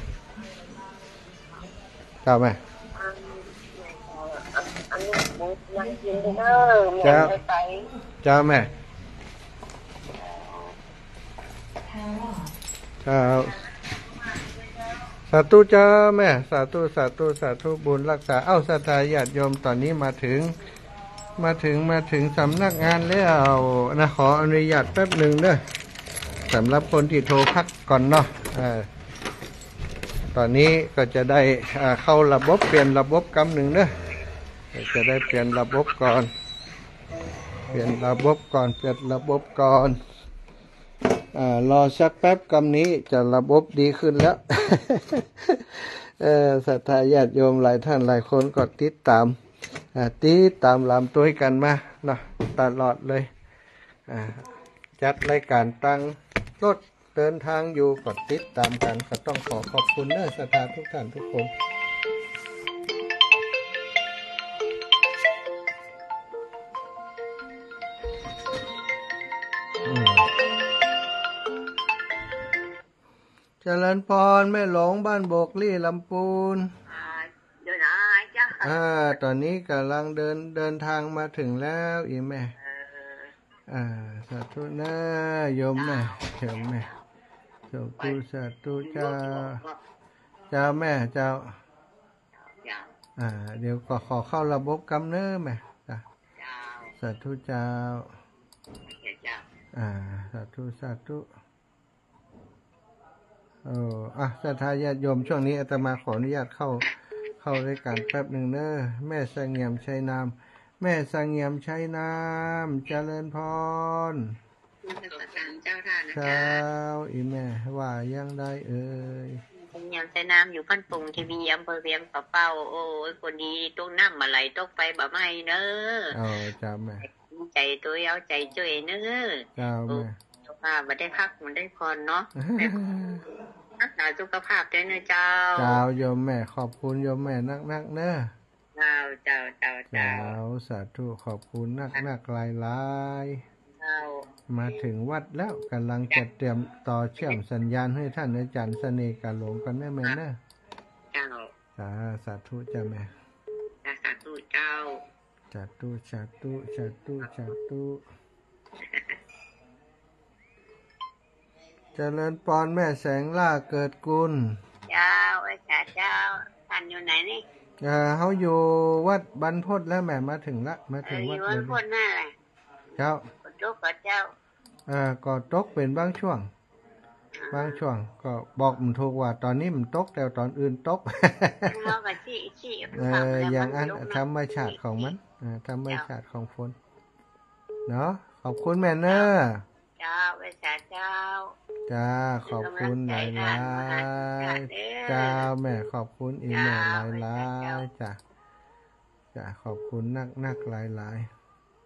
เจ้าแม่อันอันนี้บุญยังกินเด้อเหมือนไปเจ้าแม่เจ้าสาธุเจ้าแม่สาธุสาธุสาธุบุญรักษาเอ้าศรัทธาญาติโยมตอนนี้มาถึง มาถึงมาถึงสำนักงานแล้วนะขออนุญาตแป๊บหนึ่งเด้อสำหรับคนที่โทรพักก่อนเนาะอ่าตอนนี้ก็จะได้อ่าเข้าระบบเปลี่ยนระบบกำหนึ่งเด้อจะได้เปลี่ยนระบบก่อนเปลี่ยนระบบก่อนเปลี่ยนระบบก่อนอ่ารอสักแป๊บกำนี้จะระบบดีขึ้นแล้ว เออศรัทธาญาติโยมหลายท่านหลายคนก็ติดตามอ่าติดตามลำตัวกันมาเนาะตลอดเลยอ่าจัดรายการตั้งรถเดินทางอยู่ก็ติดตามกันก็ต้องขอขอบคุณเนอะศรัทธาทุกท่านทุกคนอืมเจริญพรแม่หลงบ้านโบกลี่ลำพูนเดี๋ยวนะจ้าอ่าตอนนี้กำลังเดินเดินทางมาถึงแล้วอีแม่อ่าสาธุนะโยมแม่โยมแม่สาธุสาธุเจ้าเจ้าแม่เจ้าอ่าเดี๋ยวก็ขอเข้าระบบกำเนิดแม่จ้ะสาธุเจ้าอ่าสาธุสาธุโอ้อ่ะศรัทธาญาติโยมช่วงนี้อาตมาขออนุญาตเข้าเข้ารายการแป๊บหนึ่งเนอะแม่สังเงียมชัยนามแม่สังเงียมชัยนามเจริญพรเจ้าท่านนะเช้าอีแม่ว่ายังได้เอ่ยยังใช้น้ำอยู่พันปุ่งที่มีอำเภอเวียงป่าเป้าโอ้ยคนดีตกน้ำมาไหลตกไฟบ่ไม่เนอะเอาจ้าแม่ใจตัวเอาใจช่วยเนอะเจ้าแม่สุขภาพมันได้พักมันได้พรเนาะรักษาสุขภาพด้วยนะเจ้าเจ้าโยมแม่ขอบคุณโยมแม่นักนักเนอะเจ้าเจ้าเจ้าเจ้าเจ้าสาธุขอบคุณนักนักหลายหลายมาถึงวัดแล้วกำลังจะเตรียมต่อเชื่อมสัญญาณให้ท่านอาจารย์เสน่ห์กาหลงกันได้ไหมเนอะเจ้าสาสาธุจ้าแม่สาธุเจ้าสาธุสาธุสาธุสาธุเจริญปอนแม่แสงล่าเกิดกุลเจ้าไอ้จ่าเจ้าท่านอยู่ไหนนี่เออเขาอยู่วัดบรรพตแล้วแม่มาถึงละมาเอถึงออวัดยู่เลวันยพ้นหน้าแหละเจ้าขอจุกกับเจ้าเออก็ตกเป็นบางช่วง บางช่วงก็บอกมันถูกว่าตอนนี้มันตกแต่ตอนอื่นตกเรากับชี้ชี้เอออย่างอันธรรมชาติของมันอ่าธรรมชาติของฝนเนาะขอบคุณแม่เนอร์เจ้าไอ้จ่าเจ้าจ้าขอบคุณหลายหลายๆจ้าแม่ขอบคุณอีแม่หลายหลายๆจ้าจ้าขอบคุณนักนักหลายหลายๆ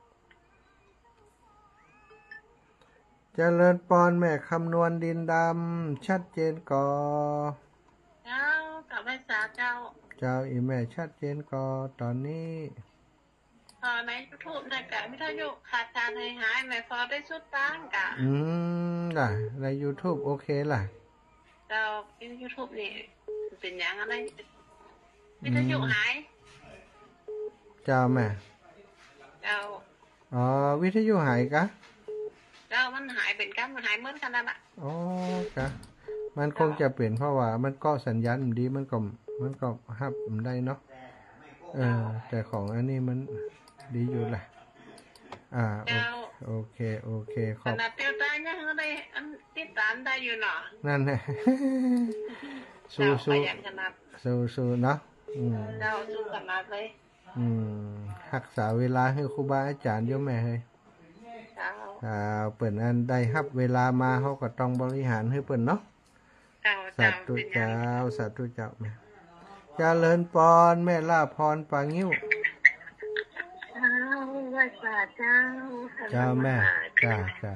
เจริญปอนแม่คำนวณดินดำชัดเจนก่อเจ้ากับไอ้จ่าเจ้าเจ้าอีแม่ชัดเจนก่อตอนนี้พอในยูทูบในกะไม่ถ้าโยกขาดการหายหายไม่พอได้สุดตั้งกะอืมล่ะใน YouTube โอเคล่ะเจ้าในยูทูบนี่เป็นอย่างอะไรไม่ถ้าโยกหายเจ้าแม่เจ้าอ๋อวิทยุหายกะเจ้ามันหายเป็นกันมันหายเหมือนกันนั่นแหละอ๋อกะมันคงจะเปลี่ยนเพราะว่ามันก็สัญญาณดีมันก็มันก็ฮับมันได้เนาะเออแต่ของอันนี้มันดีอยู่แหละอ่าโอเคโอเคขขอบนาดเตียวตายยังได้อันติดตามได้อยู่เนาะนั่นแหละ สู้เจ้าสู้ขยันขนาดสู้สู้เนาะอืมเจ้าสู้ขนาดเลยอืมรักษาเวลาให้ครูบาอาจารย์โยมแม่เฮ้ยเจ้าอ่าเปิ่นอันได้รับเวลามาเขาก็ต้องบริหารให้เปิ่นเนาะเจ้าสาเจ้าธุเป็นอย่าเจ้างนี้สาธุเจ้าแม่เจริญปอนแม่ล่าพรปางงิ้วเจ้าไหว้พระเจ้าเจ้าแม่จ้าจ้า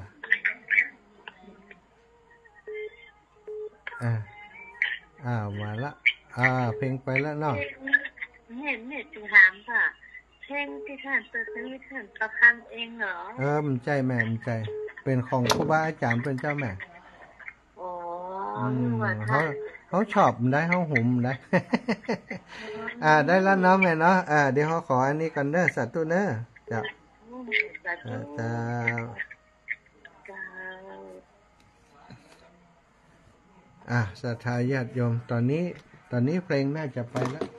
อ่าอ้าวมาละอ่าเพลงไปแล้วเนาะเห็นเน็ตจึงถามค่ะเพลงที่ท่านเปิดนี้ท่านประพันธ์เองเหรอเออมันใจแม่มันใจ เป็นของครูบาอาจารย์เป็นเจ้าแม่โอ้อืมว่าเขาท่านเขาชอบมันได้เขาหุ่มได้ อ่าได้แล้วเนาะแม่เนาะอ่าเดี๋ยวเขาขออันนี้กันเด้อสาธุเด้อเจ้าสาธุเจ้าเจ้าอ่ะศรัทธาญาติโยมตอนนี้ตอนนี้เพลงน่าจะไปแล้ว